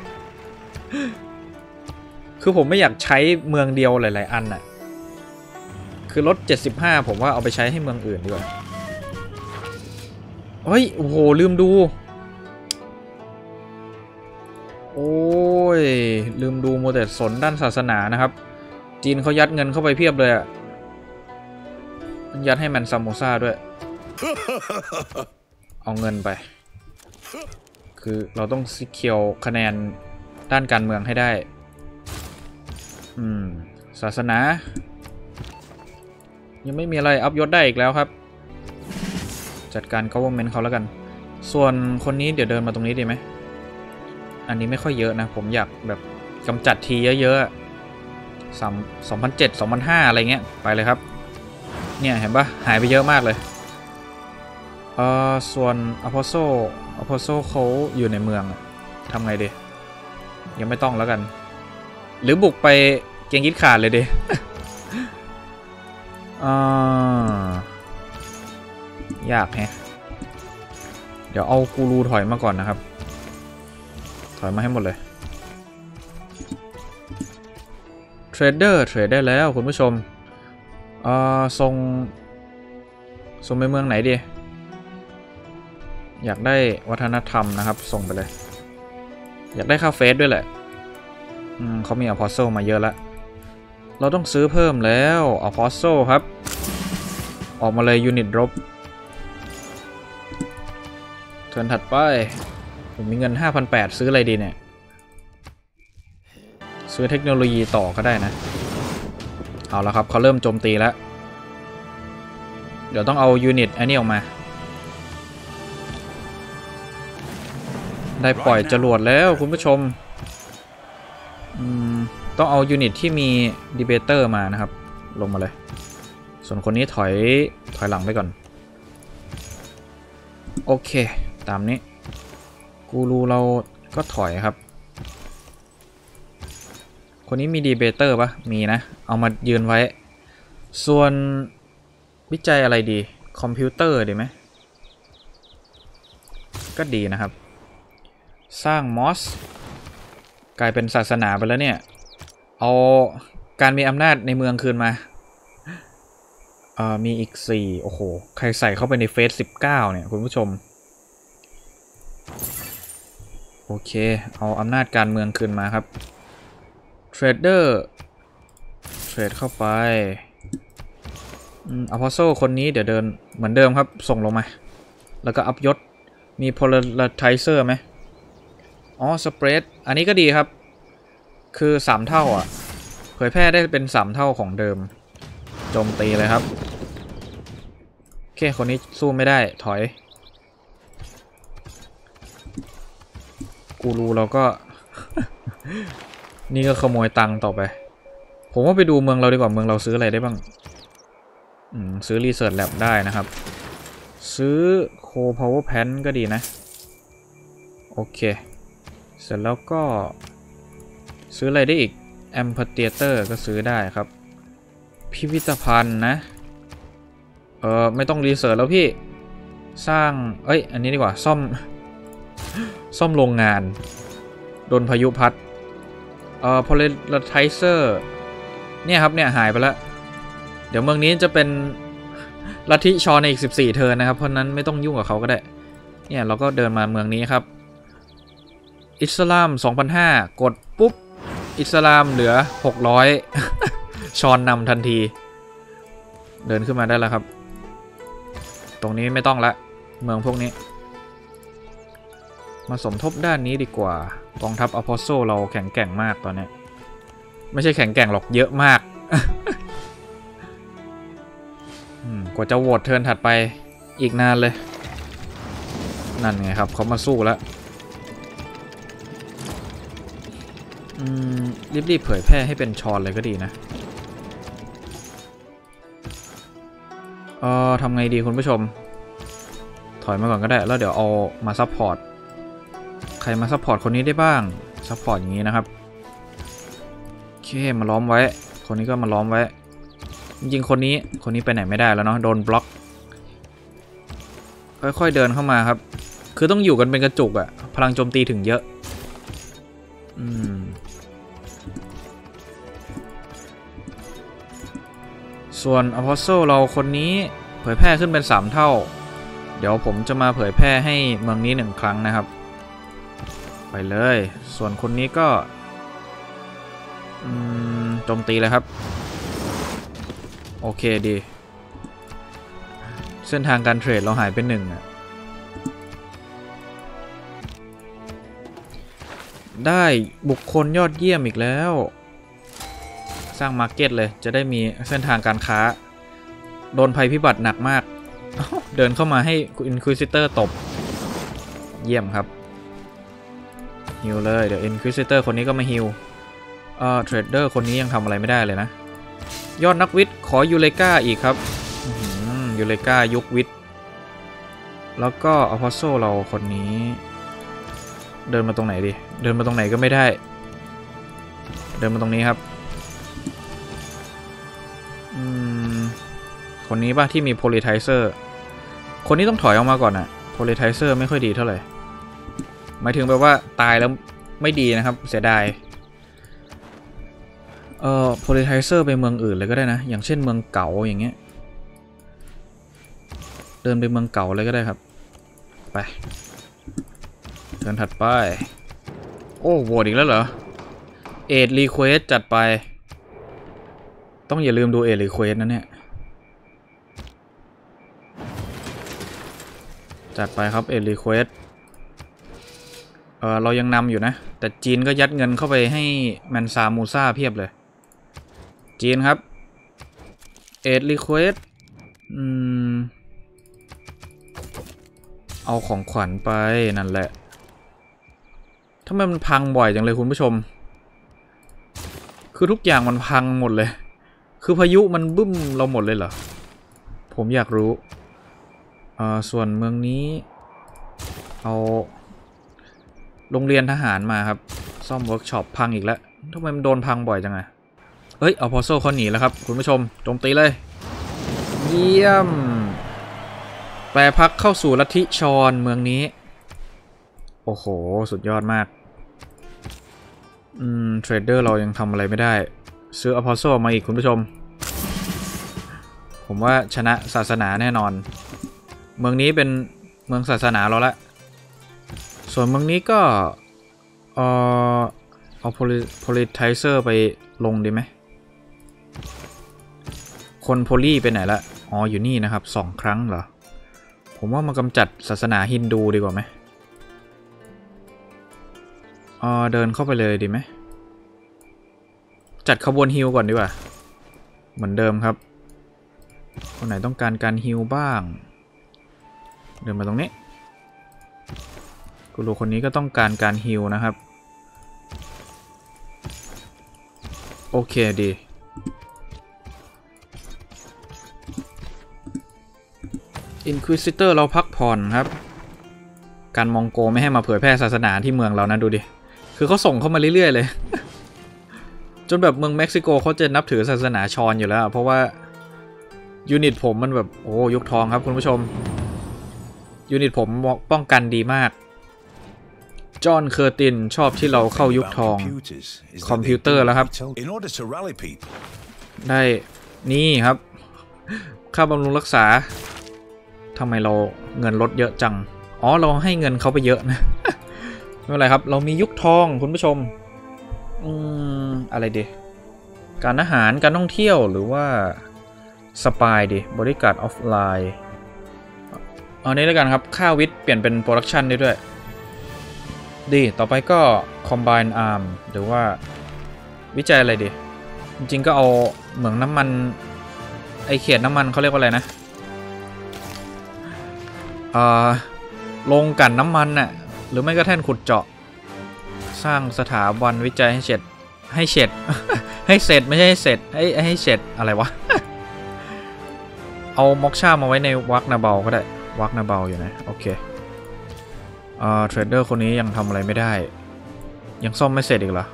คือผมไม่อยากใช้เมืองเดียวหลายๆอันน่ะคือลดเจ็ดสิบห้าผมว่าเอาไปใช้ให้เมืองอื่นดีกว่าเฮ้ยโอ้โหลืมดูโอ้ยลืมดูโมเดลสนด้านศาสนานะครับจีนเขายัดเงินเข้าไปเพียบเลยอ่ะยัดให้มันซามโมซ่าด้วย เอาเงินไปคือเราต้องซิเคียวคะแนนด้านการเมืองให้ได้อืมศาสนายังไม่มีอะไรอัพยศได้อีกแล้วครับจัดการ government เขาแล้วกันส่วนคนนี้เดี๋ยวเดินมาตรงนี้ดีไหมอันนี้ไม่ค่อยเยอะนะผมอยากแบบกำจัดทีเยอะๆสามสองพันเจ็ดสองพันห้าอะไรเงี้ยไปเลยครับเนี่ยเห็นปะหายไปเยอะมากเลยเอ่อส่วนอพอลโซอพอลโซเขาอยู่ในเมืองทำไงดียังไม่ต้องแล้วกันหรือบุกไปเกียงยิดขาดเลยดิ อ่ายากแฮะเดี๋ยวเอากูรูถอยมาก่อนนะครับถอยมาให้หมดเลยเทรดเดอร์เทรดได้แล้วคุณผู้ชมเอ่อส่งส่งไปเมืองไหนดีอยากได้วัฒนธรรมนะครับส่งไปเลยอยากได้ค่าเฟสด้วยแหละอืมเขามีอพอสโซมาเยอะแล้วเราต้องซื้อเพิ่มแล้วอพอสโซครับออกมาเลยยูนิตดรอปเทิร์นถัดไปผมมีเงิน ห้าพันแปดร้อย ซื้ออะไรดีเนี่ยซื้อเทคโนโลยีต่อก็ได้นะเอาละครับเขาเริ่มโจมตีแล้วเดี๋ยวต้องเอายูนิตอันนี้ออกมาได้ปล่อยจรวดแล้วคุณผู้ชมอืมต้องเอายูนิตที่มีดีเบเตอร์มานะครับลงมาเลยส่วนคนนี้ถอยถอยหลังไปก่อนโอเคตามนี้กูรูเราก็ถอยครับคนนี้มีดีเบเตอร์ปะมีนะเอามายืนไว้ส่วนวิจัยอะไรดีคอมพิวเตอร์ดีไหมก็ดีนะครับสร้างมอสกลายเป็นศาสนาไปแล้วเนี่ยเอาการมีอำนาจในเมืองคืนมาเอ่อมีอีกสี่โอ้โหใครใส่เข้าไปในเฟสสิบเก้าเนี่ยคุณผู้ชมโอเคเอาอำนาจการเมืองคืนมาครับเทรดเดอร์เทรดเข้าไปอืมอพอลโซคนนี้เดี๋ยวเดินเหมือนเดิมครับส่งลงมาแล้วก็อัพยศมี Polarizer ไหมอ๋อสเปรดอันนี้ก็ดีครับคือสามเท่าอ่ะเผยแพร่ได้เป็นสามเท่าของเดิมโจมตีเลยครับโอเคคนนี้สู้ไม่ได้ถอยกูรูเราก็ นี่ก็ขโมยตังค์ต่อไปผมว่าไปดูเมืองเราดีกว่าเมืองเราซื้ออะไรได้บ้างอืมซื้อรีเสิร์ชแลบได้นะครับซื้อโคพาวเวอร์แพนก็ดีนะโอเคเสร็จแล้วก็ซื้ออะไรได้อีกแอมเพเทเตอร์ก็ซื้อได้ครับพิพิธภัณฑ์นะเออไม่ต้องรีเสิร์ชแล้วพี่สร้างเอ้ยอันนี้ดีกว่าซ่อม ซ่อมโรงงานโดนพายุพัดเอ่อ Polarizer เนี่ยครับเนี่ยหายไปแล้วเดี๋ยวเมืองนี้จะเป็นลัทธิชอในอีกสิบสี่เทิร์นนะครับเพราะนั้นไม่ต้องยุ่งกับเขาก็ได้เนี่ยเราก็เดินมาเมืองนี้ครับอิสลาม สองพันห้าร้อย กดปุ๊บอิสลามเหลือหกร้อย ชอนนำทันทีเดินขึ้นมาได้แล้วครับตรงนี้ไม่ต้องละเมืองพวกนี้มาสมทบด้านนี้ดีกว่ากองทัพอพอลโซเราแข็งแกร่งมากตอนนี้ไม่ใช่แข็งแกร่งหรอกเยอะมากกว่าจะโหวตเทิร์นถัดไปอีกนานเลยนั่นไงครับเขามาสู้แล้วอืมรีบๆเผยแพร่ให้เป็นชอนเลยก็ดีนะเออทำไงดีคุณผู้ชมถอยมาก่อนก็ได้แล้วเดี๋ยวเอามาซัพพอร์ตใครมาซัพพอร์ตคนนี้ได้บ้างซัพพอร์ตอย่างนี้นะครับโอเคมาล้อมไว้คนนี้ก็มาล้อมไว้จริงๆคนนี้คนนี้ไปไหนไม่ได้แล้วเนาะโดนบล็อกค่อยๆเดินเข้ามาครับคือต้องอยู่กันเป็นกระจุกอะพลังโจมตีถึงเยอะอืมส่วน Apostle เราคนนี้เผยแพร่ขึ้นเป็นสามเท่าเดี๋ยวผมจะมาเผยแพร่ให้เมืองนี้หนึ่งครั้งนะครับไปเลยส่วนคนนี้ก็โจมตีเลยครับโอเคดีเส้นทางการเทรดเราหายไปหนึ่งอ่ะได้บุคคลยอดเยี่ยมอีกแล้วสร้างมาร์เก็ตเลยจะได้มีเส้นทางการค้าโดนภัยพิบัติหนักมากเดินเข้ามาให้อินควิซิเตอร์ตบเยี่ยมครับฮิวเลยเดี๋ยวอินควิซิเตอร์คนนี้ก็มาฮิวเอ่อเทรดเดอร์คนนี้ยังทำอะไรไม่ได้เลยนะยอดนักวิทย์ขอยูเลกาอีกครับยูเลกายุควิทย์แล้วก็อพอสโซเราคนนี้เดินมาตรงไหนดีเดินมาตรงไหนก็ไม่ได้เดินมาตรงนี้ครับอืมคนนี้ป่ะที่มีโพลิไทเซอร์คนนี้ต้องถอยออกมาก่อนอะโพลิไทเซอร์ไม่ค่อยดีเท่าไหร่หมายถึงแบบว่าตายแล้วไม่ดีนะครับเสียดายเอ่อโพลิไทเซอร์ไปเมืองอื่นเลยก็ได้นะอย่างเช่นเมืองเก่าอย่างเงี้ยเดินไปเมืองเก่าเลยก็ได้ครับไปเดินถัดไปโอ้โหวตอีกแล้วเหรอเอ็ดรีเควสจัดไปต้องอย่าลืมดูเอ็ดรีเควสนะเนี่ยจัดไปครับเอ็ดรีเควสเออเรายังนำอยู่นะแต่จีนก็ยัดเงินเข้าไปให้แมนซามูซาเพียบเลยจีนครับเอ็ดรีเควสอืมเอาของขวัญไปนั่นแหละทำไมมันพังบ่อยจังเลยคุณผู้ชมคือทุกอย่างมันพังหมดเลยคือพายุมันบึ้มเราหมดเลยเหรอผมอยากรู้เอ่อส่วนเมืองนี้เอาโรงเรียนทหารมาครับซ่อมเวิร์กช็อปพังอีกแล้วทำไมมันโดนพังบ่อยจังไงเอ้ยเอาพอโซ่เขาหนีแล้วครับคุณผู้ชมโจมตีเลยเยี่ยมแปรพักเข้าสู่ลัทธิชอนเมืองนี้โอ้โหสุดยอดมากอืมเทรดเดอร์เรายังทำอะไรไม่ได้ซื้ออพอสโซมาอีกคุณผู้ชมผมว่าชนะศาสนาแน่นอนเมืองนี้เป็นเมืองศาสนาเราละส่วนเมืองนี้ก็เออเอาโพลิไทเซอร์ไปลงดีไหมคนโพลีไปไหนละอ๋ออยู่นี่นะครับสองครั้งเหรอผมว่ามากำจัดศาสนาฮินดูดีกว่าไหมเออเดินเข้าไปเลยดีไหมจัดขบวนฮิลก่อนดีกว่าเหมือนเดิมครับคนไหนต้องการการฮิลบ้างเดินมาตรงนี้กูรูคนนี้ก็ต้องการการฮิลนะครับโอเคดีอินควิซิเตอร์เราพักผ่อนครับการมองโกไม่ให้มาเผยแพร่ศาสนาที่เมืองเรานะดูดิคือเขาส่งเข้ามาเรื่อยๆเลย จนแบบเมืองเม็กซิโกเขาจะนับถือศาสนาชอนอยู่แล้วเพราะว่ายูนิตผมมันแบบโอ้ยุคทองครับคุณผู้ชมยูนิตผมป้องกันดีมากจอห์นเคอร์ตินชอบที่เราเข้ายุคทองคอมพิวเตอร์แล้วครับได้นี่ครับค่าบำรุงรักษาทำไมเราเงินลดเยอะจังอ๋อเราให้เงินเขาไปเยอะนะ ไม่เป็นไรครับเรามียุคทองคุณผู้ชมอืมอะไรดีการอาหารการท่องเที่ยวหรือว่าสปายดิบริการออฟไลน์เอานี้แล้วกันครับค่าวิทย์เปลี่ยนเป็นโปรดักชันได้ด้วยดีต่อไปก็ Combine Arm หรือว่าวิจัยอะไรดีจริงๆก็เอาเหมืองน้ำมันไอเขตน้ำมันเขาเรียกว่าอะไรนะเอ่อลงกันน้ำมันน่ะหรือไม่ก็แท่นขุดเจาะสร้างสถาบันวิจัยให้เสร็จให้เสร็จ ให้เสร็จไม่ใช่ให้เสร็จให้ให้เสร็จอะไรวะ เอาม็อกชามาไว้ในวักนาเบาก็ได้วักนาเบาอยู่นะโอเคเอ่อเทรดเดอร์คนนี้ยังทำอะไรไม่ได้ยังซ่อมไม่เสร็จอีกเหรอ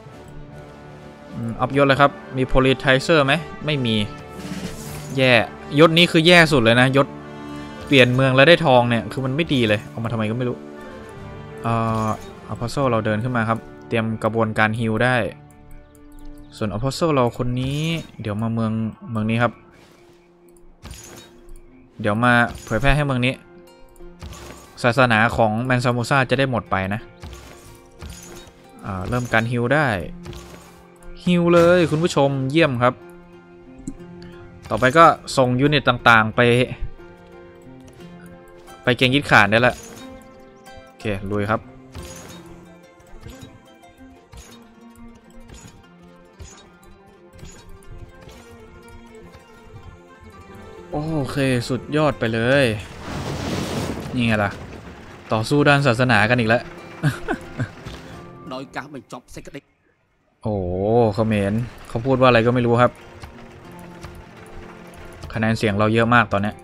อัพยศเลยครับมีโพลิไทเซอร์ไหมไม่มีแย่ยศนี้คือแย่สุดเลยนะยศเปลี่ยนเมืองแล้วได้ทองเนี่ยคือมันไม่ดีเลยเอามาทำไมก็ไม่รู้เอ่ออัพโซเราเดินขึ้นมาครับเตรียมกระบวนการฮิลได้ส่วนอัพโซเราคนนี้เดี๋ยวมาเมืองเมืองนี้ครับเดี๋ยวมาเผยแพร่ให้เมืองนี้ศาสนาของแมนซามูซ่าจะได้หมดไปนะอ่าเริ่มการฮิลได้ฮิลเลยคุณผู้ชมเยี่ยมครับต่อไปก็ส่งยูนิตต่างๆไปไปเกงยิดข่านได้ละโอเคลุยครับโอเคสุดยอดไปเลยนี่ไงล่ะต่อสู้ด้านศาสนากันอีกแล้วโดยการบรรจบเซกเด็กโอ้เขมรเขาพูดว่าอะไรก็ไม่รู้ครับคะแนนเสียงเราเยอะมากตอนนี้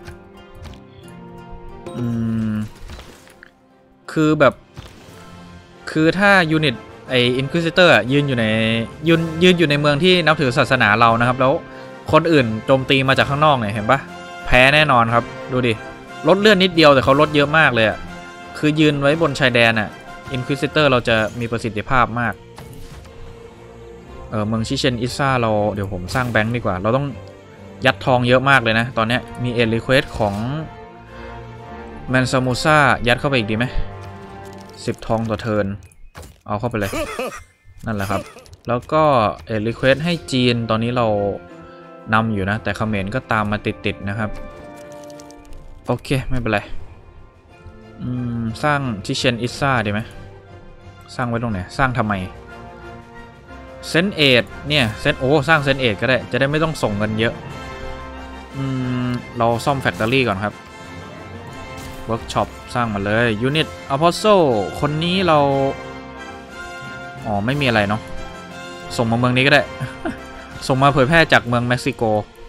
อืมคือแบบคือถ้ายูนิตไออินควิซิเตอร์ยืนอยู่ในยืนยืนอยู่ในเมืองที่นับถือศาสนาเรานะครับแล้วคนอื่นโจมตีมาจากข้างนอกเนี่ยเห็นปะแพ้แน่นอนครับดูดิลดเลื่อนนิดเดียวแต่เขาลดเยอะมากเลยอ่ะคือยืนไว้บนชายแดนอ่ะอินควิซิเตอร์เราจะมีประสิทธิภาพมากเออเมืองชิเชนอิซ่าเราเดี๋ยวผมสร้างแบงค์ดีกว่าเราต้องยัดทองเยอะมากเลยนะตอนนี้มีเอลิเควสของแมนซามูซ่ายัดเข้าไปอีกดีไหมสิบทองต่อเทิร์นเอาเข้าไปเลยนั่นแหละครับแล้วก็เอลิเควสให้จีนตอนนี้เรานำอยู่นะแต่เขมรก็ตามมาติดๆนะครับโอเคไม่เป็นไรอืมสร้างชิเชนอิซ่าดีไหมสร้างไว้ตรงไหนสร้างทำไมเซนเอทเนี่ยเซนโอ้สร้างเซนเอทก็ได้จะได้ไม่ต้องส่งเงินเยอะอืมเราซ่อมแฟคทอรี่ก่อนครับเวิร์กช็อปสร้างมาเลยยูนิตอพอสโซคนนี้เราอ๋อไม่มีอะไรเนาะส่งมาเมืองนี้ก็ได้ ส่งมาเผยแพร่จากเมืองเม็กซิโก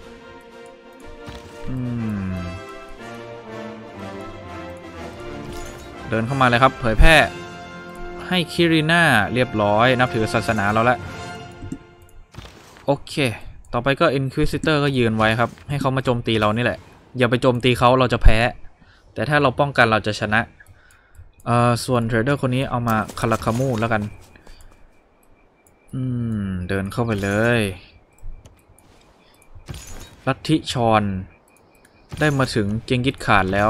อืมเดินเข้ามาเลยครับเผยแพร่ให้คิริน่าเรียบร้อยนับถือศาสนาเราแล้วโอเคต่อไปก็ Inquisitor ก็ยืนไว้ครับให้เขามาโจมตีเรานี่แหละอย่าไปโจมตีเขาเราจะแพ้แต่ถ้าเราป้องกันเราจะชนะเอ่อส่วนเทรดเดอร์คนนี้เอามาคาราคามูแล้วกันอืมเดินเข้าไปเลยลัทธิชอนได้มาถึงเกงยิดข่านแล้ว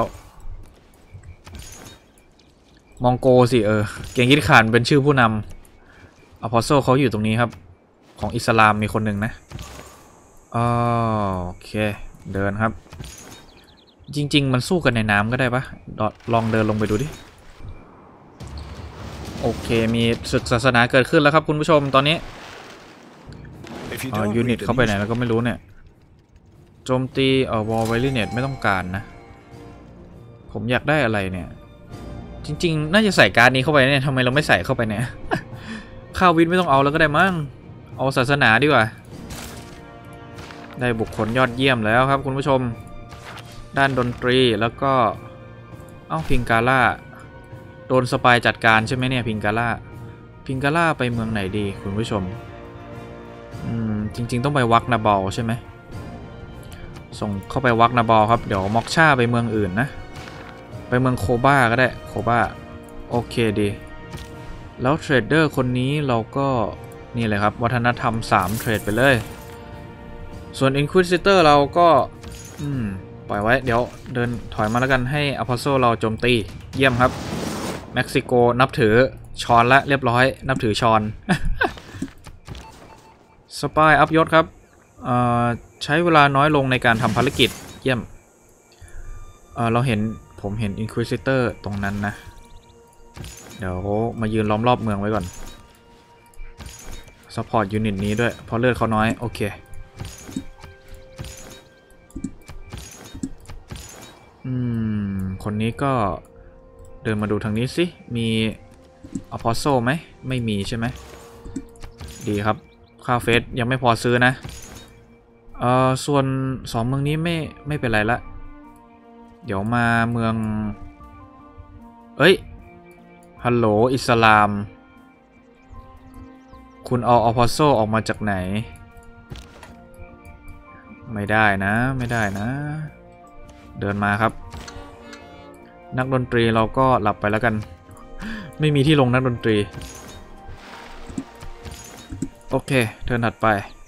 มองโกสิเออเกงยิดข่านเป็นชื่อผู้นำอพอสโซเขาอยู่ตรงนี้ครับของอิสลามมีคนหนึ่งนะอ๋อโอเคเดินครับจริงๆมันสู้กันในน้ำก็ได้ปะลองเดินลงไปดูดิโอเคมีศึกศาสนาเกิดขึ้นแล้วครับคุณผู้ชมตอนนี้อ๋อยูนิตเข้าไปไหนแล้วก็ไม่รู้เนี่ยโจมตีเอ่อวอลไวลิเนตไม่ต้องการนะผมอยากได้อะไรเนี่ยจริงๆน่าจะใส่การนี้เข้าไปเนี่ยทำไมเราไม่ใส่เข้าไปเนี่ย ข้าววิทย์ไม่ต้องเอาแล้วก็ได้มั้งเอาศาสนาดีกว่าได้บุคคลยอดเยี่ยมแล้วครับคุณผู้ชมด้านดนตรีแล้วก็เอ้าพิงกาล่าโดนสปายจัดการใช่ไหมเนี่ยพิงกาล่าพิงกาล่าไปเมืองไหนดีคุณผู้ชมอืมจริงๆต้องไปวักนาบอลใช่ไหมส่งเข้าไปวักนาบอลครับเดี๋ยวม็อกชาไปเมืองอื่นนะไปเมืองโคบ้าก็ได้โคบ้าโอเคดีแล้วเทรดเดอร์คนนี้เราก็นี่เลยครับวัฒนธรรมสามเทรดไปเลยส่วน Inquisitor เราก็อืมปล่อยไว้เดี๋ยวเดินถอยมาแล้วกันให้อพอสโซเราโจมตีเยี่ยมครับเม็กซิโกนับถือชอนละเรียบร้อยนับถือชอน สปายอัพยศครับใช้เวลาน้อยลงในการทำภารกิจเยี่ยม เออเราเห็นผมเห็น Inquisitor ตรงนั้นนะเดี๋ยวมายืนล้อมรอบเมืองไว้ก่อนซัพพอร์ตยูนิตนี้ด้วยเพราะเลือดเขาน้อยโอเคอืมคนนี้ก็เดินมาดูทางนี้สิมีอพอสโซไหมไม่มีใช่ไหมดีครับค่าเฟสยังไม่พอซื้อนะเอ่อส่วนสองเมืองนี้ไม่ไม่เป็นไรละเดี๋ยวมาเมืองเอ้ยฮัลโหลอิสลามคุณเอาอพอสโซออกมาจากไหนไม่ได้นะไม่ได้นะเดินมาครับนักดนตรีเราก็หลับไปแล้วกันไม่มีที่ลงนักดนตรีโอเคเทิร์นถัดไป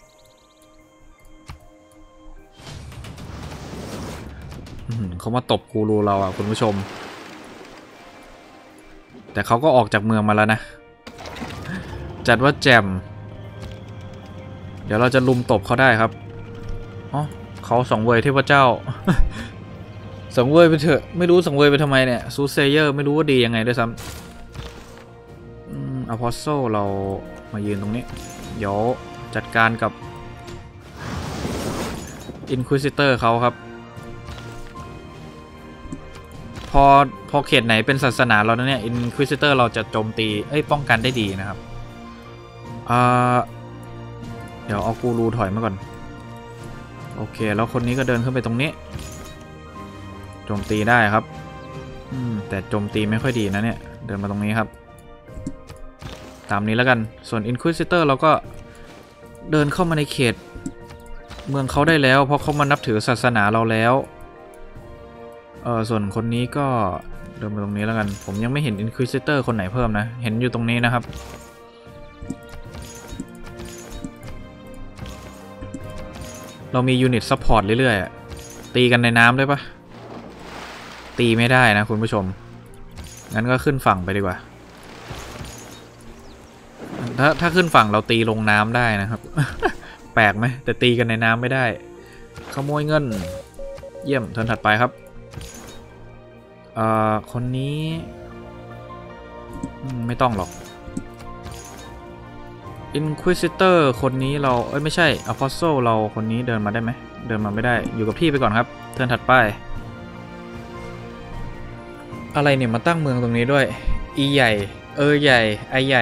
เขามาตบกูรูเราอ่ะคุณผู้ชมแต่เขาก็ออกจากเมืองมาแล้วนะจัดว่าแจมเดี๋ยวเราจะลุมตบเขาได้ครับอ๋อเขาสังเวยเทพเจ้า สังเวยไปเถอะไม่รู้สังเวยไปทำไมเนี่ยซูเซเยอร์ไม่รู้ว่าดียังไงด้วยซ้ำอืมอพอสโซเรามายืนตรงนี้เดี๋ยวจัดการกับอินควิซิเตอร์เขาครับพอพอเขตไหนเป็นศาสนาเราเนี่ยอินควิซิเตอร์เราจะโจมตีเอ้ยป้องกันได้ดีนะครับอ่าเดี๋ยวเอากูรูถอยมาก่อนโอเคแล้วคนนี้ก็เดินขึ้นไปตรงนี้โจมตีได้ครับอืมแต่โจมตีไม่ค่อยดีนะเนี่ยเดินมาตรงนี้ครับตามนี้แล้วกันส่วน Inquisitor เราก็เดินเข้ามาในเขตเมืองเขาได้แล้วเพราะเขามานับถือศาสนาเราแล้วเออส่วนคนนี้ก็เดินมาตรงนี้แล้วกันผมยังไม่เห็น Inquisitor คนไหนเพิ่มนะเห็นอยู่ตรงนี้นะครับเรามียูนิตซัพพอร์ตเรื่อยๆตีกันในน้ำได้ปะตีไม่ได้นะคุณผู้ชมงั้นก็ขึ้นฝั่งไปดีกว่าถ้าถ้าขึ้นฝั่งเราตีลงน้ำได้นะครับ แปลกไหมแต่ตีกันในน้ำไม่ได้ขโมยเงินเยี่ยมเทิร์นถัดไปครับเอ่อคนนี้ไม่ต้องหรอก Inquisitor คนนี้เราเอ้ยไม่ใช่ Apostle เราคนนี้เดินมาได้ไหมเดินมาไม่ได้อยู่กับพี่ไปก่อนครับเทิร์นถัดไปอะไรเนี่ยมาตั้งเมืองตรงนี้ด้วยอีใหญ่เออใหญ่ไอใหญ่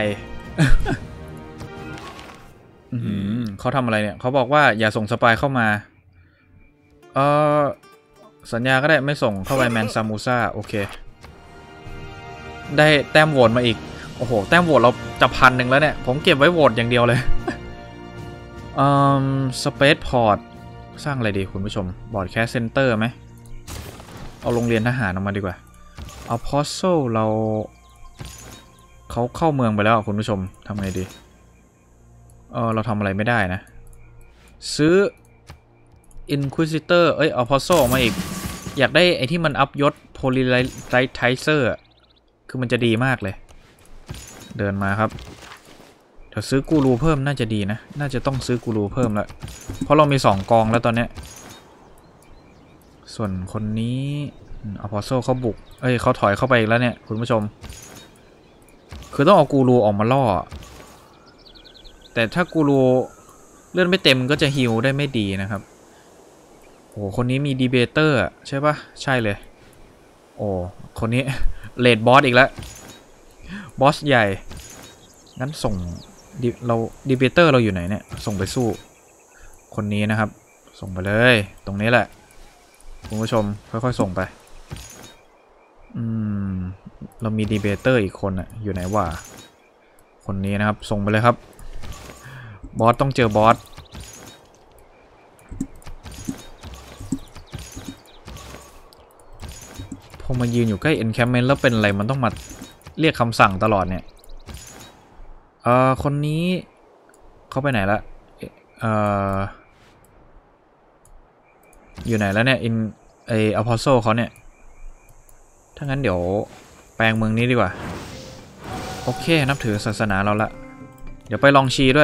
เขาทำอะไรเนี่ยเขาบอกว่าอย่าส่งสปายเข้ามาเออสัญญาก็ได้ไม่ส่งเข้าไปแมนซามูซ่าโอเคได้แต้มโหวตมาอีกโอ้โหแต้มโหวตเราจะพันหนึ่งแล้วเนี่ยผมเก็บไว้โหวตอย่างเดียวเลยอืมสเปซพอร์ตสร้างอะไรดีคุณผู้ชมบอร์ดแคสเซ็นเตอร์ไหมเอาโรงเรียนทหารออกมาดีกว่าเอาพอสโซเราเขาเข้าเมืองไปแล้วคุณผู้ชมทำไงดีเออเราทำอะไรไม่ได้นะซื้อ Inquisitor เอ้ยเอาพอสโซออกมาอีกอยากได้ไอที่มันอัพยศ Polarizer คือมันจะดีมากเลยเดินมาครับเดี๋ยวซื้อกูรูเพิ่มน่าจะดีนะน่าจะต้องซื้อกูรูเพิ่มแล้วเพราะเรามีสองกองแล้วตอนเนี้ยส่วนคนนี้อพอสโซเขาบุกเอ้ยเขาถอยเข้าไปอีกแล้วเนี่ยคุณผู้ชมคือต้องเอากูรูออกมาล่อแต่ถ้ากูรูเลื่อนไม่เต็มก็จะฮิลได้ไม่ดีนะครับโอ้คนนี้มีดีเบเตอร์ใช่ปะใช่เลยโอ้คนนี้เลดบอสอีกแล้วบอสใหญ่งั้นส่งเราดีเบเตอร์เราอยู่ไหนเนี่ยส่งไปสู้คนนี้นะครับส่งไปเลยตรงนี้แหละคุณผู้ชมค่อยๆส่งไปอืมเรามีดีเบเตอร์อีกคนอะอยู่ไหนวะคนนี้นะครับส่งไปเลยครับบอสต้องเจอบอสพอมายืนอยู่ใกล้ encampment แล้วเป็นอะไรมันต้องมาเรียกคำสั่งตลอดเนี่ยเอ่อคนนี้เขาไปไหนละเอ่ออยู่ไหนแล้วเนี่ย in ไอ apostle เขาเนี่ยถ้างั้นเดี๋ยวแปลงเมืองนี้ดีกว่าโอเคนับถือศาสนาเราละเดี๋ยวไปลองชีด้วย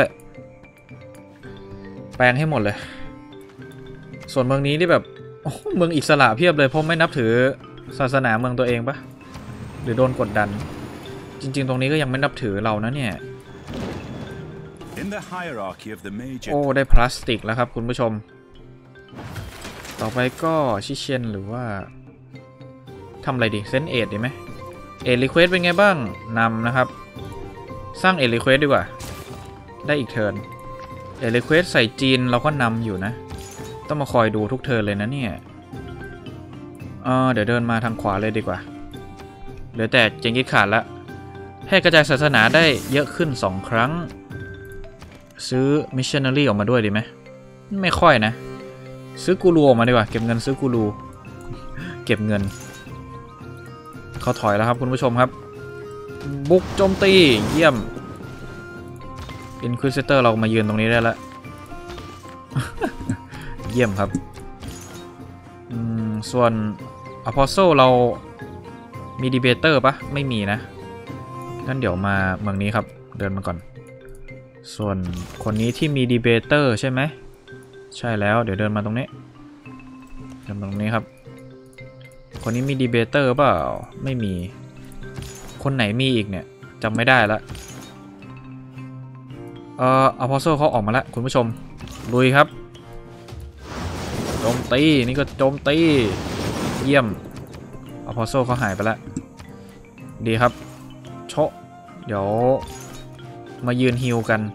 แปลงให้หมดเลยส่วนเมืองนี้ที่แบบเมืองอิสระเพียบเลยเพราะไม่นับถือศาสนาเมืองตัวเองปะหรือโดนกดดันจริงๆตรงนี้ก็ยังไม่นับถือเรานะเนี่ยโอ้ได้พลาสติกแล้วครับคุณผู้ชมต่อไปก็ชิเชนหรือว่าทำอะไรดีเซนเอ็ดดีไหมเอ็ดรีเควสเป็นไงบ้างนำนะครับสร้างเอ็ดรีเควสดีกว่าได้อีกเทิร์นเอ็ดรีเควสใส่จีนเราก็นำอยู่นะต้องมาคอยดูทุกเทิร์นเลยนะเนี่ยเออเดี๋ยวเดินมาทางขวาเลยดีกว่าเหลือแต่เจงกิสข่านละให้กระจายศาสนาได้เยอะขึ้นสองครั้งซื้อมิชชันนารีออกมาด้วยดีไหมไม่ค่อยนะซื้อกูรูออกมาดีกว่าเก็บเงินซื้อกูรูเก็บเงินเขาถอยแล้วครับคุณผู้ชมครับบุกโจมตีเยี่ยม Inquisitor เรามายืนตรงนี้ได้แล้ว เยี่ยมครับส่วน Apostle เรามี Debater ปะไม่มีนะงั้นเดี๋ยวมาเมืองนี้ครับเดินมาก่อนส่วนคนนี้ที่มี Debater ใช่ไหมใช่แล้วเดี๋ยวเดินมาตรงนี้เดินมาตรงนี้ครับคนนี้มี Debater เปล่าไม่มีคนไหนมีอีกเนี่ยจำไม่ได้ละเอ่อ Apostle เขาออกมาแล้วคุณผู้ชมลุยครับโจมตีนี่ก็โจมตีเยี่ยม Apostle เขาหายไปแล้วดีครับโชะเดี๋ยวมายืนฮิลกัน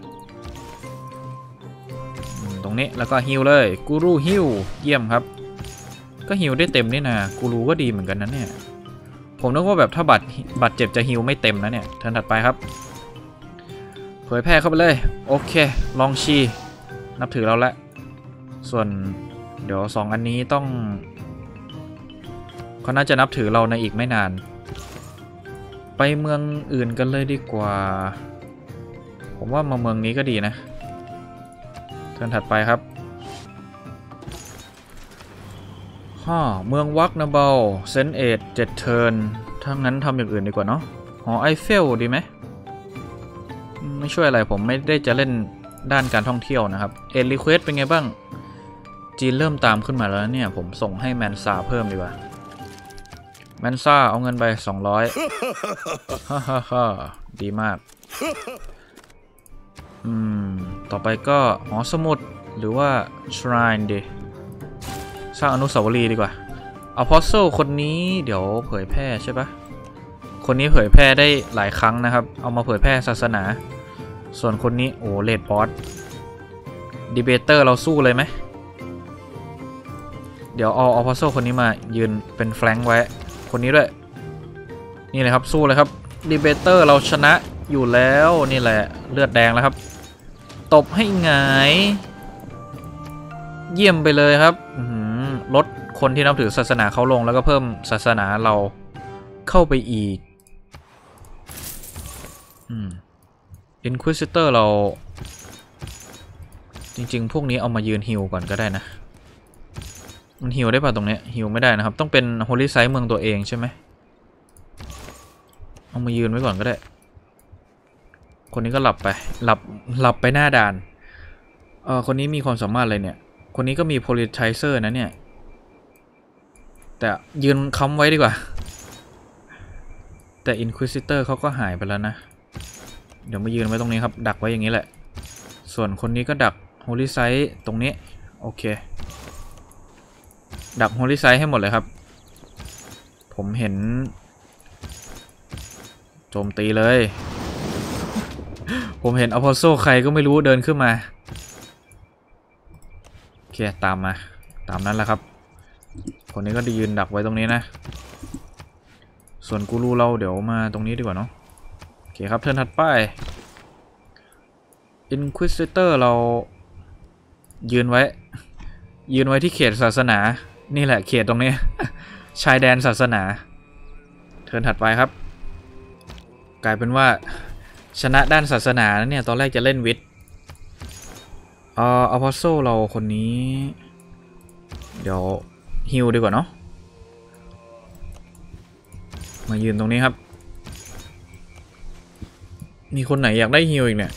ตรงนี้แล้วก็ฮิลเลยกูรูฮิลเยี่ยมครับก็ฮิลได้เต็มนี่นะกูรูก็ดีเหมือนกันนะเนี่ยผมนึกว่าแบบถ้าบัตรบัตรเจ็บจะฮิลไม่เต็มนะเนี่ยเทิร์นถัดไปครับเผยแพร่เข้าไปเลยโอเคลองชีนับถือเราแล้วส่วนเดี๋ยวสองอันนี้ต้องเขาน่าจะนับถือเราในอีกไม่นานไปเมืองอื่นกันเลยดีกว่าผมว่ามาเมืองนี้ก็ดีนะเทิร์นถัดไปครับฮ่าเมืองวักนาเบลเซนเอ็ดเจ็ดเทิร์นถ้างั้นทำอย่างอื่นดีกว่าเนาะหอไอเฟลดีไหมไม่ช่วยอะไรผมไม่ได้จะเล่นด้านการท่องเที่ยวนะครับเอ็ดรีเควสเป็นไงบ้างจีนเริ่มตามขึ้นมาแล้วเนี่ยผมส่งให้แมนซาเพิ่มดีกว่าแมนซาเอาเงินไปสองร้อยฮ่าฮ่าฮ่าดีมากอืมต่อไปก็หอสมุดหรือว่า shrine ดีสร้างอนุสาวรีย์ดีกว่า Apostle คนนี้เดี๋ยวเผยแพร่ใช่ปะคนนี้เผยแพร่ได้หลายครั้งนะครับเอามาเผยแพร่ศาสนาส่วนคนนี้โอ้เลดบอส Debater เราสู้เลยไหมเดี๋ยวเอา Apostle คนนี้มายืนเป็นแฟลงก์ไว้คนนี้ด้วยนี่เลยครับสู้เลยครับ Debater เราชนะอยู่แล้วนี่แหละเลือดแดงแล้วครับตบให้หงายเยี่ยมไปเลยครับลดคนที่นับถือศาสนาเขาลงแล้วก็เพิ่มศาสนาเราเข้าไปอีกอืม Inquisitor เราจริงๆพวกนี้เอามายืนฮิลก่อนก็ได้นะมันฮิลได้ป่ะตรงนี้ฮิลไม่ได้นะครับต้องเป็น Holy Site เมืองตัวเองใช่ไหมเอามายืนไว้ก่อนก็ได้คนนี้ก็หลับไปหลับหลับไปหน้าด่านเออคนนี้มีความสามารถอะไรเนี่ยคนนี้ก็มี Politizer นะเนี่ยแต่ยืนค้ำไว้ดีกว่าแต่ Inquisitor เขาก็หายไปแล้วนะเดี๋ยวมายืนไว้ตรงนี้ครับดักไว้อย่างนี้แหละส่วนคนนี้ก็ดัก Holy Site ตรงนี้โอเคดัก Holy Site ให้หมดเลยครับผมเห็นโจมตีเลยผมเห็น Apostle ใครก็ไม่รู้เดินขึ้นมาโอเคตามมาตามนั้นแหละครับคนนี้ก็ได้ยืนดักไว้ตรงนี้นะส่วนกูรูเราเดี๋ยวมาตรงนี้ดีกว่าเนาะโอเคครับเทิร์นถัดไป Inquisitor เรายืนไว้ยืนไว้ที่เขตศาสนานี่แหละเขตตรงนี้ ชายแดนศาสนาเทิร์นถัดไปครับกลายเป็นว่าชนะด้านศาสนาเนี่ยตอนแรกจะเล่นวิทย์เอ่อ Apostle เราคนนี้เดี๋ยวฮิลดีกว่าเนาะมายืนตรงนี้ครับมีคนไหนอยากได้ฮิลอีกเนี่ย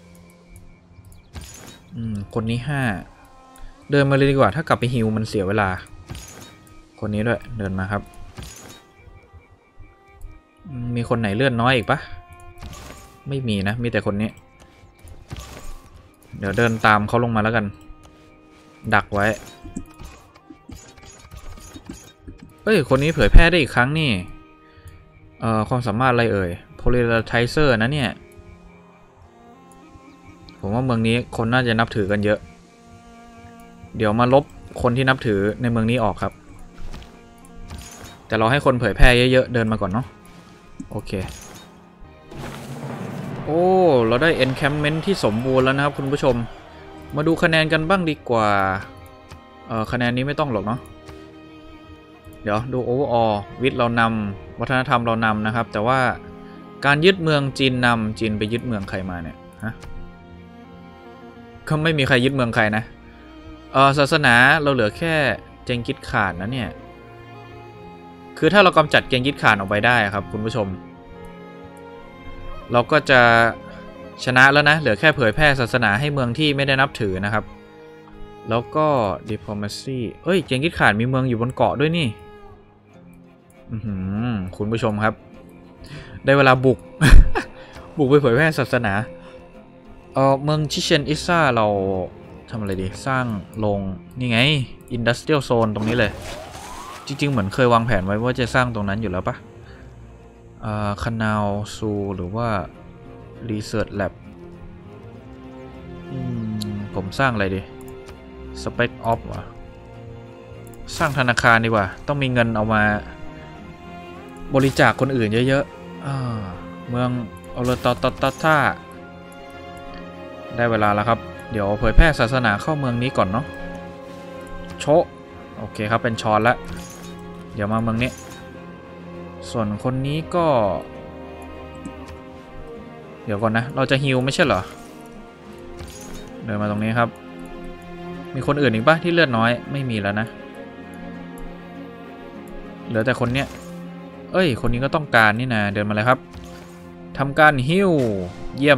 อืมคนนี้ห้าเดินมาเลยดีกว่าถ้ากลับไปฮิลมันเสียเวลาคนนี้ด้วยเดินมาครับมีคนไหนเลื่อนน้อยอีกปะไม่มีนะมีแต่คนนี้เดี๋ยวเดินตามเขาลงมาแล้วกันดักไว้เอ้ยคนนี้เผยแพร่ได้อีกครั้งนี่เอ่อความสามารถอะไรเอ่ย Polarizer นะเนี่ยผมว่าเมืองนี้คนน่าจะนับถือกันเยอะเดี๋ยวมาลบคนที่นับถือในเมืองนี้ออกครับแต่เราให้คนเผยแพร่เยอะๆเดินมาก่อนเนาะโอเคโอ้เราได้ encampment ที่สมบูรณ์แล้วนะครับคุณผู้ชมมาดูคะแนนกันบ้างดีกว่าเอ่อคะแนนนี้ไม่ต้องหรอกเนาะเดี๋ยวดู overall วิทย์เรานำวัฒนธรรมเรานำนะครับแต่ว่าการยึดเมืองจีนนำจีนไปยึดเมืองใครมาเนี่ยฮะก็ไม่มีใครยึดเมืองใครนะเออศาสนาเราเหลือแค่เจงกิสข่านนะเนี่ยคือถ้าเรากำจัดเจงกิสข่านออกไปได้ครับคุณผู้ชมเราก็จะชนะแล้วนะเหลือแค่เผยแพร่ศาสนาให้เมืองที่ไม่ได้นับถือนะครับแล้วก็ diplomacy เอ้ยเจงกิสข่านมีเมืองอยู่บนเกาะด้วยนี่อือหือคุณผู้ชมครับได้เวลาบุก บุกไปเผยแพร่ศาสนาเออเมืองชิเชนอิซ่าเราทำอะไรดีสร้างโรงนี่ไง Industrial Zone ตรงนี้เลยจริงๆเหมือนเคยวางแผนไว้ว่าจะสร้างตรงนั้นอยู่แล้วปะอ่าคานาวซูหรือว่า Research Lab อืมผมสร้างอะไรดี Spec Op วะสร้างธนาคารดีกว่าต้องมีเงินเอามาบริจาคคนอื่นเยอะๆเมืองออลตอตตท่าได้เวลาแล้วครับเดี๋ยวเผยแพร่ศาสนาเข้าเมืองนี้ก่อนเนาะโชโอเคครับเป็นชอนแล้วเดี๋ยวมาเมืองนี้ส่วนคนนี้ก็เดี๋ยวก่อนนะเราจะฮิลไม่ใช่เหรอเดินมาตรงนี้ครับมีคนอื่นอีกปะที่เลือดน้อยไม่มีแล้วนะเหลือแต่คนเนี้ยเอ้ยคนนี้ก็ต้องการนี่นะเดินมาเลยครับทำการฮิลเยี่ยม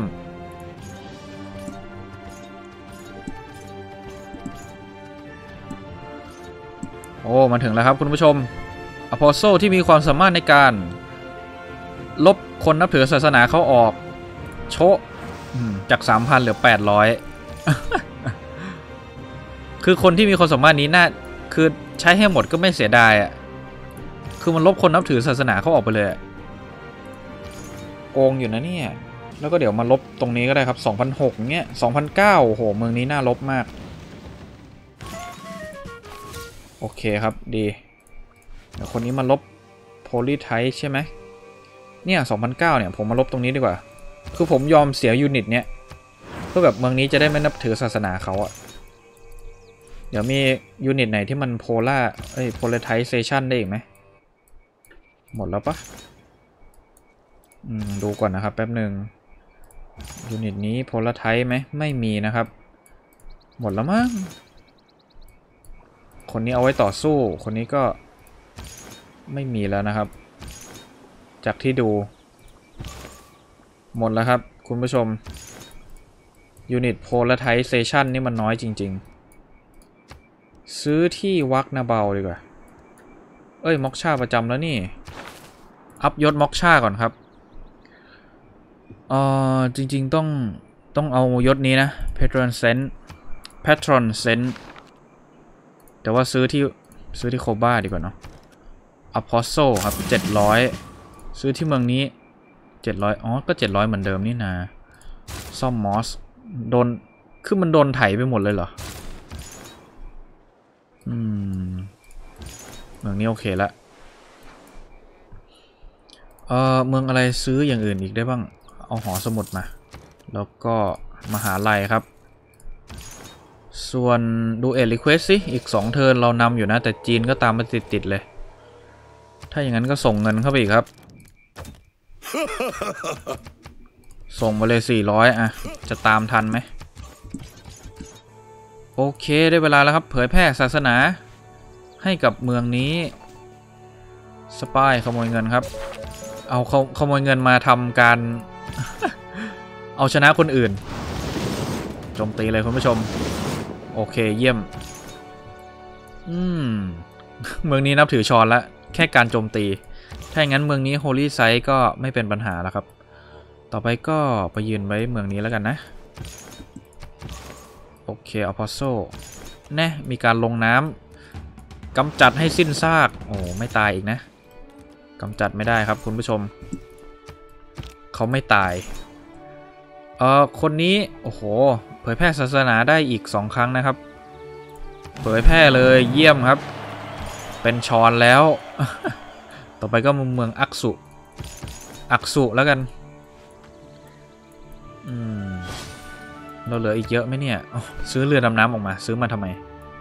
โอ้มาถึงแล้วครับคุณผู้ชมอโพโซที่มีความสามารถในการลบคนนับถือศาสนาเขาออกโชะจาก สามพัน เหลือ แปดร้อย คือคนที่มีความสามารถนี้น่าคือใช้ให้หมดก็ไม่เสียดายอ่ะคือมันลบคนนับถือศาสนาเขาออกไปเลยโกงอยู่นะเนี่ยแล้วก็เดี๋ยวมาลบตรงนี้ก็ได้ครับ สองพันหกร้อย เนี่ย สองพันเก้าร้อย โอ้โหเมืองนี้น่าลบมากโอเคครับดีเดี๋ยวคนนี้มาลบโพลีไทใช่ไหมเนี่ยสองพันเก้าร้อยเนี่ยผมมาลบตรงนี้ดีกว่าคือผมยอมเสียยูนิตเนี้ยเพื่อแบบเมืองนี้จะได้ไม่นับถือศาสนาเขาอะเดี๋ยวมียูนิตไหนที่มันโพล่าเอ้ยโพลีไทเซชันได้อีกไหมหมดแล้วปะอืมดูก่อนนะครับแป๊บหนึ่งยูนิตนี้โพลาไทไหมไม่มีนะครับหมดแล้วมั้งคนนี้เอาไว้ต่อสู้คนนี้ก็ไม่มีแล้วนะครับจากที่ดูหมดแล้วครับคุณผู้ชมยูนิตโพลาไทเซชันนี่มันน้อยจริงๆซื้อที่วักนาเบาดีกว่าเอ้ยม็อกชาประจำแล้วนี่อัพยศม็อกชาก่อนครับเอ่อจริงๆต้องต้องเอายศนี้นะ Patron Sense Patron Sense แต่ว่าซื้อที่ซื้อที่โคบ้าดีกว่าเนาะ Apostle ครับเจ็ดร้อยซื้อที่เมืองนี้เจ็ดร้อยอ๋อก็เจ็ดร้อยเหมือนเดิมนี่นะซ่อมมอสโดนคือมันโดนไถไปหมดเลยเหรออืมเมืองนี้โอเคละเออเมืองอะไรซื้ออย่างอื่นอีกได้บ้างเอาหอสมุดมาแล้วก็มหาลัยครับส่วนดูเอลิเควสสิอีกสองเทิร์นเรานำอยู่นะแต่จีนก็ตามมาติดๆเลยถ้าอย่างนั้นก็ส่งเงินเข้าไปอีกครับ ส่งมาเลยสี่ร้อยอ่ะจะตามทันไหมโอเคได้เวลาแล้วครับเผยแพร่ศาสนาให้กับเมืองนี้สปายขโมยเงินครับเอาเขาขโมยเงินมาทำการ เอาชนะคนอื่นโจมตีเลยคุณผู้ชมโอเคเยี่ยมอืม เมืองนี้นับถือชอนละแค่การโจมตีถ้าอย่างนั้นเมืองนี้โฮลี่ไซต์ก็ไม่เป็นปัญหาแล้วครับต่อไปก็ไปยืนไว้เมืองนี้แล้วกันนะโอเคอพอสโซแน่มีการลงน้ำกำจัดให้สิ้นซากโอ้ไม่ตายอีกนะกำจัดไม่ได้ครับคุณผู้ชมเขาไม่ตายเอ่อคนนี้โอ้โหเผยแพร่ศาสนาได้อีกสองครั้งนะครับเผยแพร่เลยเยี่ยมครับเป็นชอนแล้ว ต่อไปก็เมืองอักษุอักษุแล้วกันอืมเราเหลืออีกเยอะไหมเนี่ยซื้อเรือดำน้ำออกมาซื้อมาทำไม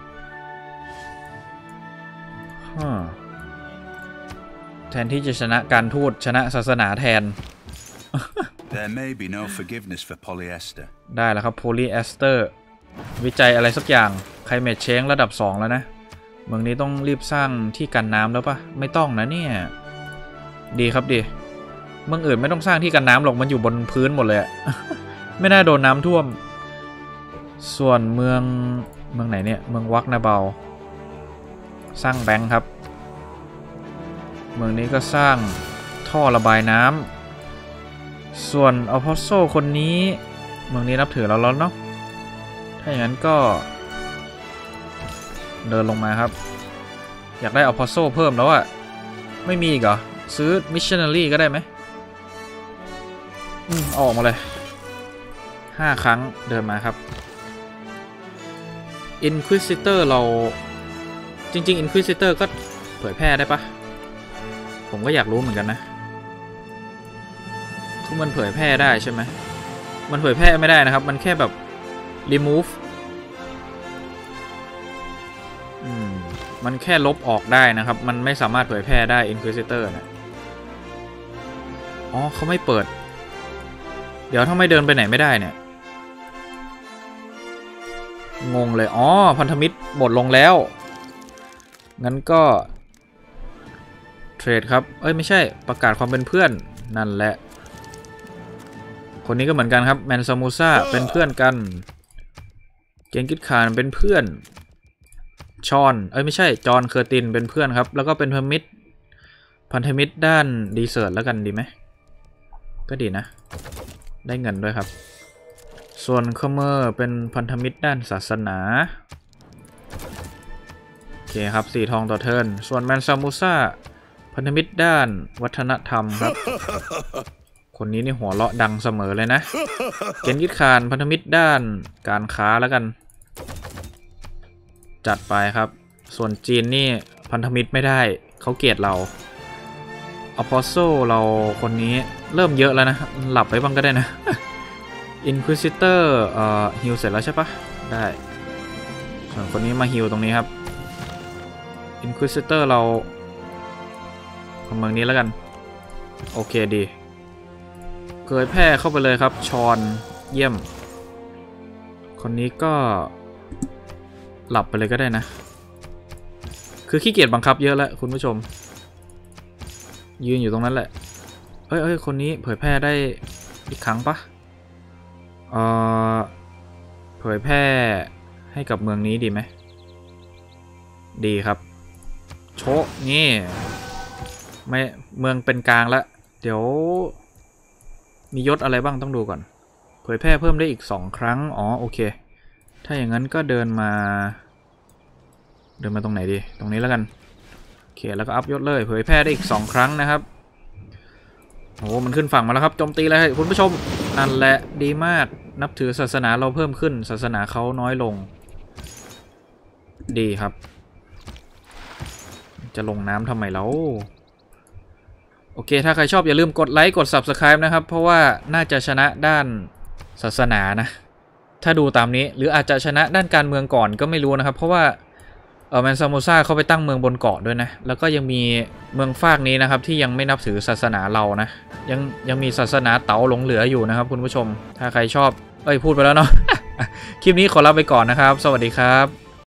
แทนที่จะชนะการทูตชนะศาสนาแทน There may be no forgiveness for polyester ได้แล้วครับโพลีเอสเตอร์วิจัยอะไรสักอย่างไคลเมทเชนจ์ระดับสองแล้วนะเมืองนี้ต้องรีบสร้างที่กันน้ำแล้วปะไม่ต้องนะเนี่ยดีครับดีเมืองอื่นไม่ต้องสร้างที่กันน้ำหรอกมันอยู่บนพื้นหมดเลย ไม่น่าโดนน้ำท่วมส่วนเมืองเมืองไหนเนี่ยเมืองวักนาเบาสร้างแบงค์ครับเมืองนี้ก็สร้างท่อระบายน้ำส่วนอพอสโซคนนี้เมืองนี้นับถือเราแล้วเนาะถ้าอย่างนั้นก็เดินลงมาครับอยากได้อพอสโซเพิ่มแล้วอะไม่มีอีกเหรอซื้อมิชชันนารีก็ได้ไหมอืมออกมาเลยห้าครั้งเดินมาครับ Inquisitor เราจริงๆ Inquisitor ก็เผยแพร่ได้ปะผมก็อยากรู้เหมือนกันนะคือมันเผยแพร่ได้ใช่ไหมมันเผยแพร่ไม่ได้นะครับมันแค่แบบ remove อืมมันแค่ลบออกได้นะครับมันไม่สามารถเผยแพร่ได้ Inquisitor นะอ๋อเขาไม่เปิดเดี๋ยวถ้าไม่เดินไปไหนไม่ได้เนี่ยงงเลยอ๋อพันธมิตรหมดลงแล้วงั้นก็เทรดครับเอ้ยไม่ใช่ประกาศความเป็นเพื่อนนั่นแหละคนนี้ก็เหมือนกันครับแมนซามูซ่าเป็นเพื่อนกันเกงกิสคานเป็นเพื่อนชอนเอ้ยไม่ใช่จอห์นเคอร์ตินเป็นเพื่อนครับแล้วก็เป็นพันธมิตรพันธมิตรด้านดีเซิร์ตแล้วกันดีไหมก็ดีนะได้เงินด้วยครับส่วนคอมเมอร์เป็นพันธมิตรด้านศาสนาโอเคครับสี่ทองต่อเทิร์นส่วนแมนซามูซ่าพันธมิตรด้านวัฒนธรรมครับ คนนี้นี่หัวเราะดังเสมอเลยนะเกนกิสคานพันธมิตรด้านการค้าแล้วกันจัดไปครับส่วนจีนนี่พันธมิตรไม่ได้เขาเกลียดเราอพอสโซเราคนนี้เริ่มเยอะแล้วนะหลับไปบ้างก็ได้นะ Inquisitor เอ่อฮิลเสร็จแล้วใช่ปะได้ส่วนคนนี้มาฮิลตรงนี้ครับ Inquisitor เราของเมืองนี้แล้วกันโอเคดีเผยแพร่เข้าไปเลยครับชอนเยี่ยมคนนี้ก็หลับไปเลยก็ได้นะคือขี้เกียจบังคับเยอะแล้วคุณผู้ชมยืนอยู่ตรงนั้นแหละเอ้ยเอ้ยคนนี้เผยแพร่ได้อีกครั้งปะเอ่อเผยแพร่ให้กับเมืองนี้ดีไหมดีครับโชะนี่ไม่เมืองเป็นกลางแล้วเดี๋ยวมียศอะไรบ้างต้องดูก่อนเผยแพร่เพิ่มได้อีกสองครั้งอ๋อโอเคถ้าอย่างนั้นก็เดินมาเดินมาตรงไหนดีตรงนี้แล้วกันโอเคแล้วก็อัพยศเลยเผยแพร่ได้อีกสองครั้งนะครับโอ้มันขึ้นฝั่งมาแล้วครับโจมตีเลยคุณผู้ชมนั่นแหละดีมากนับถือศาสนาเราเพิ่มขึ้นศาสนาเขาน้อยลงดีครับจะลงน้ำทำไมแล้วโอเคถ้าใครชอบอย่าลืมกดไลค์กด ซับสไครบ์ นะครับเพราะว่าน่าจะชนะด้านศาสนานะถ้าดูตามนี้หรืออาจจะชนะด้านการเมืองก่อนก็ไม่รู้นะครับเพราะว่าเออแมนซามูซ่าเขาไปตั้งเมืองบนเกาะด้วยนะแล้วก็ยังมีเมืองฟากนี้นะครับที่ยังไม่นับถือศาสนาเรานะยังยังมีศาสนาเต๋าหลงเหลืออยู่นะครับคุณผู้ชมถ้าใครชอบเอ้ยพูดไปแล้วเนาะ คลิปนี้ขอลาไปก่อนนะครับสวัสดีครับ